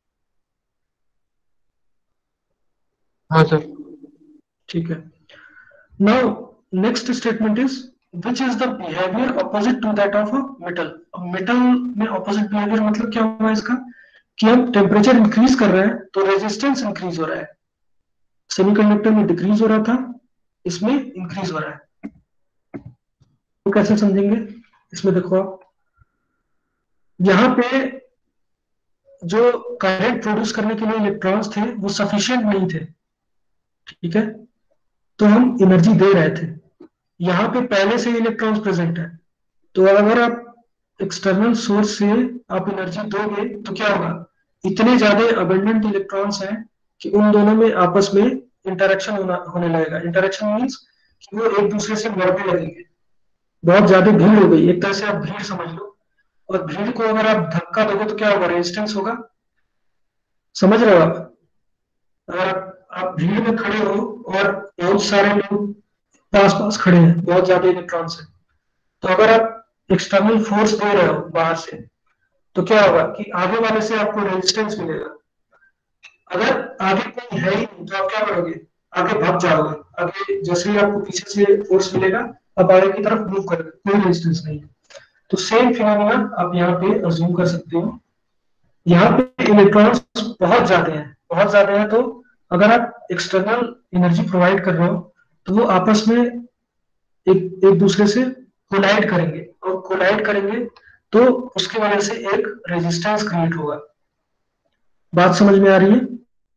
हाँ सर। ठीक है, now next statement is which is the behaviour opposite to that of a metal. अब मेटल में ऑपोजिट बिहेवियर मतलब क्या हुआ इसका, कि हम टेम्परेचर इंक्रीज कर रहे हैं तो रेजिस्टेंस इंक्रीज हो रहा है। सेमीकंडक्टर में डिक्रीज हो रहा था, इसमें इंक्रीज हो रहा है। तो कैसे समझेंगे, इसमें देखो आप, यहाँ पे जो करंट प्रोड्यूस करने के लिए इलेक्ट्रॉन्स थे वो सफिशिएंट नहीं थे, ठीक है, तो हम एनर्जी दे रहे थे। यहाँ पे पहले से इलेक्ट्रॉन्स प्रेजेंट है, तो अगर आप एक्सटर्नल सोर्स से आप एनर्जी दोगे तो क्या होगा, इतने ज्यादा अबंडेंट इलेक्ट्रॉन्स हैं कि उन दोनों में आपस में इंटरेक्शन होना होने लगेगा। इंटरेक्शन मीन्स कि वो एक दूसरे से लड़ने लगेंगे, बहुत ज्यादा भीड़ हो गई, एक तरह से आप भीड़ समझ लो। और भीड़ को अगर आप धक्का दोगे तो क्या होगा, रेजिस्टेंस होगा। समझ रहे हो आप, अगर आप, आप भीड़ में खड़े हो और बहुत सारे लोग पास पास खड़े हैं, बहुत ज्यादा इलेक्ट्रॉन्स हैं, तो अगर आप एक्सटर्नल फोर्स दे रहे हो बाहर से तो क्या होगा कि आगे वाले से आपको रेजिस्टेंस मिलेगा। अगर आगे कोई है ही नहीं तो आप क्या करोगे, आगे भाग जाओगे। आगे जैसे ही आपको पीछे से फोर्स मिलेगा आप आगे की तरफ मूव करोगे, कोई रेजिस्टेंस नहीं है। तो सेम फिनोमेना आप यहाँ पे अज्यूम कर सकते हो। यहाँ पे इलेक्ट्रॉन्स बहुत ज्यादा हैं, बहुत ज्यादा है, तो अगर आप एक्सटर्नल एनर्जी प्रोवाइड कर रहे हो तो वो आपस में एक एक दूसरे से कोलाइड करेंगे, और कोलाइड करेंगे तो उसकी वजह से एक रेजिस्टेंस क्रिएट होगा। बात समझ में आ रही है?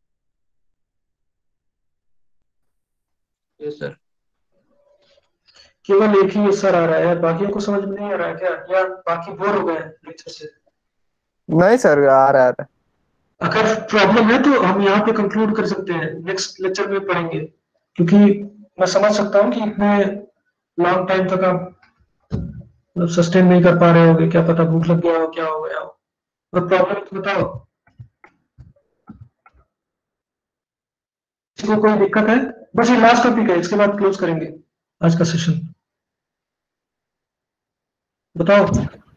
Yes sir. केवल एक ही सर आ रहा है, बाकियों को समझ में नहीं आ रहा है क्या, या बाकी बोर हो गए लेक्चर से? नहीं सर, आ रहा है। अगर प्रॉब्लम है तो हम यहाँ पे कंक्लूड कर सकते हैं, नेक्स्ट लेक्चर में पढ़ेंगे, क्योंकि मैं समझ सकता हूँ कि इतने लॉन्ग टाइम तक आप सस्टेन नहीं कर पा रहे होगे, क्या पता भूख लग गया हो, क्या हो गया हो। और प्रॉब्लम तो बताओ, किसी को कोई दिक्कत है? बस ये लास्ट टॉपिक है, इसके बाद क्लोज करेंगे आज का सेशन। बताओ,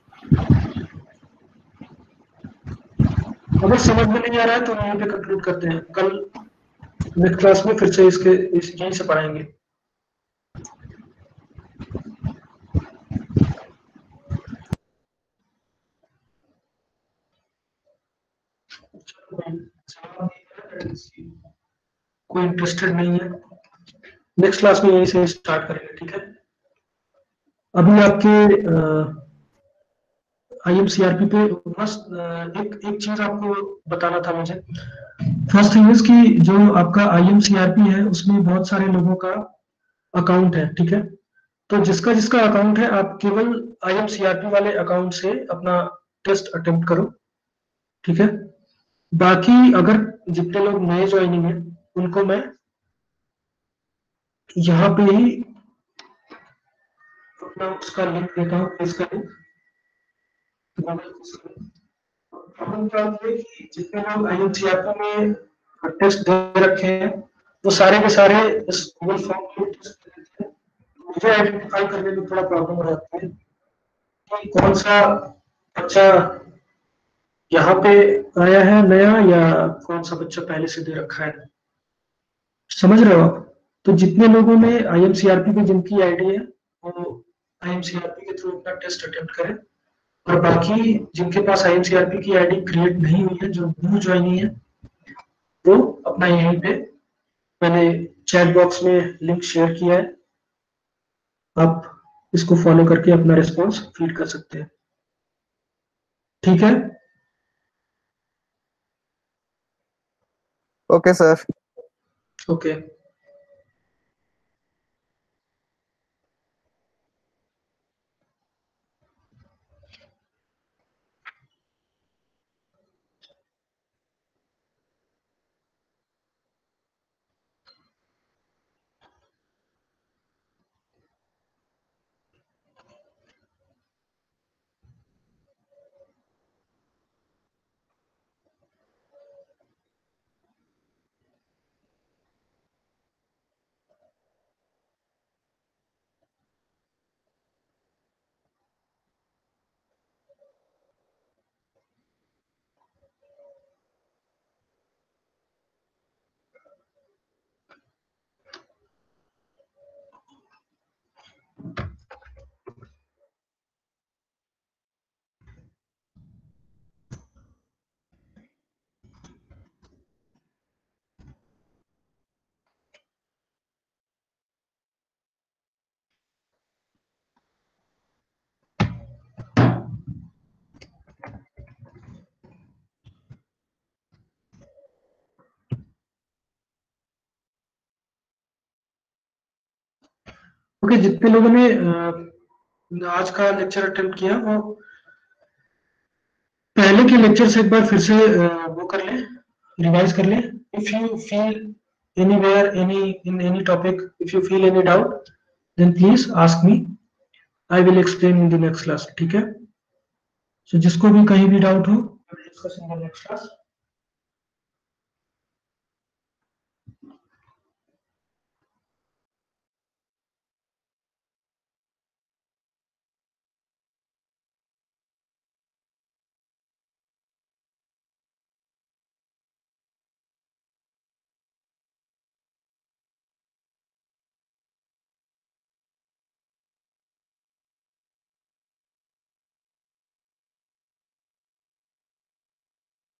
अगर समझ में नहीं आ रहा है तो हम यहीं पे कंक्लूड करते हैं। कल नेक्स्ट क्लास में फिर से इसके इस यहीं से पढ़ाएंगे। कोई इंटरेस्टेड नहीं है, नेक्स्ट क्लास में यहीं से स्टार्ट करेंगे, ठीक है। अभी आपके आईएमसीआरपी पे बस एक एक चीज आपको बताना था मुझे। फर्स्ट थिंग इज कि जो आपका आईएमसीआरपी है उसमें बहुत सारे लोगों का अकाउंट है, ठीक है। तो जिसका जिसका अकाउंट है आप केवल आईएमसीआरपी वाले अकाउंट से अपना टेस्ट अटेम्प्ट करो, ठीक है। बाकी अगर जितने लोग नए ज्वाइनिंग है उनको मैं यहाँ पे ही अपना उसका लिंक देता हूँ, इसका लिंक। प्रॉब्लम क्या होती है कि जितने लोग आईएमसीआरपी में टेस्ट दे रखे हैं वो सारे के सारे इस गूगल फॉर्म में टेस्ट देते हैं, मुझे आइडेंटिफाई करने में थोड़ा प्रॉब्लम हो जाती है कि कौन सा बच्चा यहाँ पे आया है नया या कौन सा बच्चा पहले से दे रखा है। समझ रहे हो आप? तो जितने लोगों ने आईएमसीआरपी पे जिनकी आईडी है वो आईएमसीआरपी के थ्रू अपना टेस्ट अटेम्प्ट करें, और बाकी जिनके पास आईएमसीआरपी की आईडी क्रिएट नहीं हुई है, जो न्यू ज्वाइनिंग है, वो अपना यहीं पे मैंने चैट बॉक्स में लिंक शेयर किया है, आप इसको फॉलो करके अपना रिस्पॉन्स फीड कर सकते हैं। ठीक है? Okay sir. Okay. Okay okay, जितने लोगों ने अ, आज का लेक्चर अटेम्प्ट किया वो पहले के लेक्चर से एक बार फिर से अ, वो कर लें, रिवाइज कर लें। If you feel anywhere any in any topic, if you feel any doubt, then please ask me, I will explain in the next class. ठीक है? सो so, जिसको भी कहीं भी डाउट हो, discuss in the next class.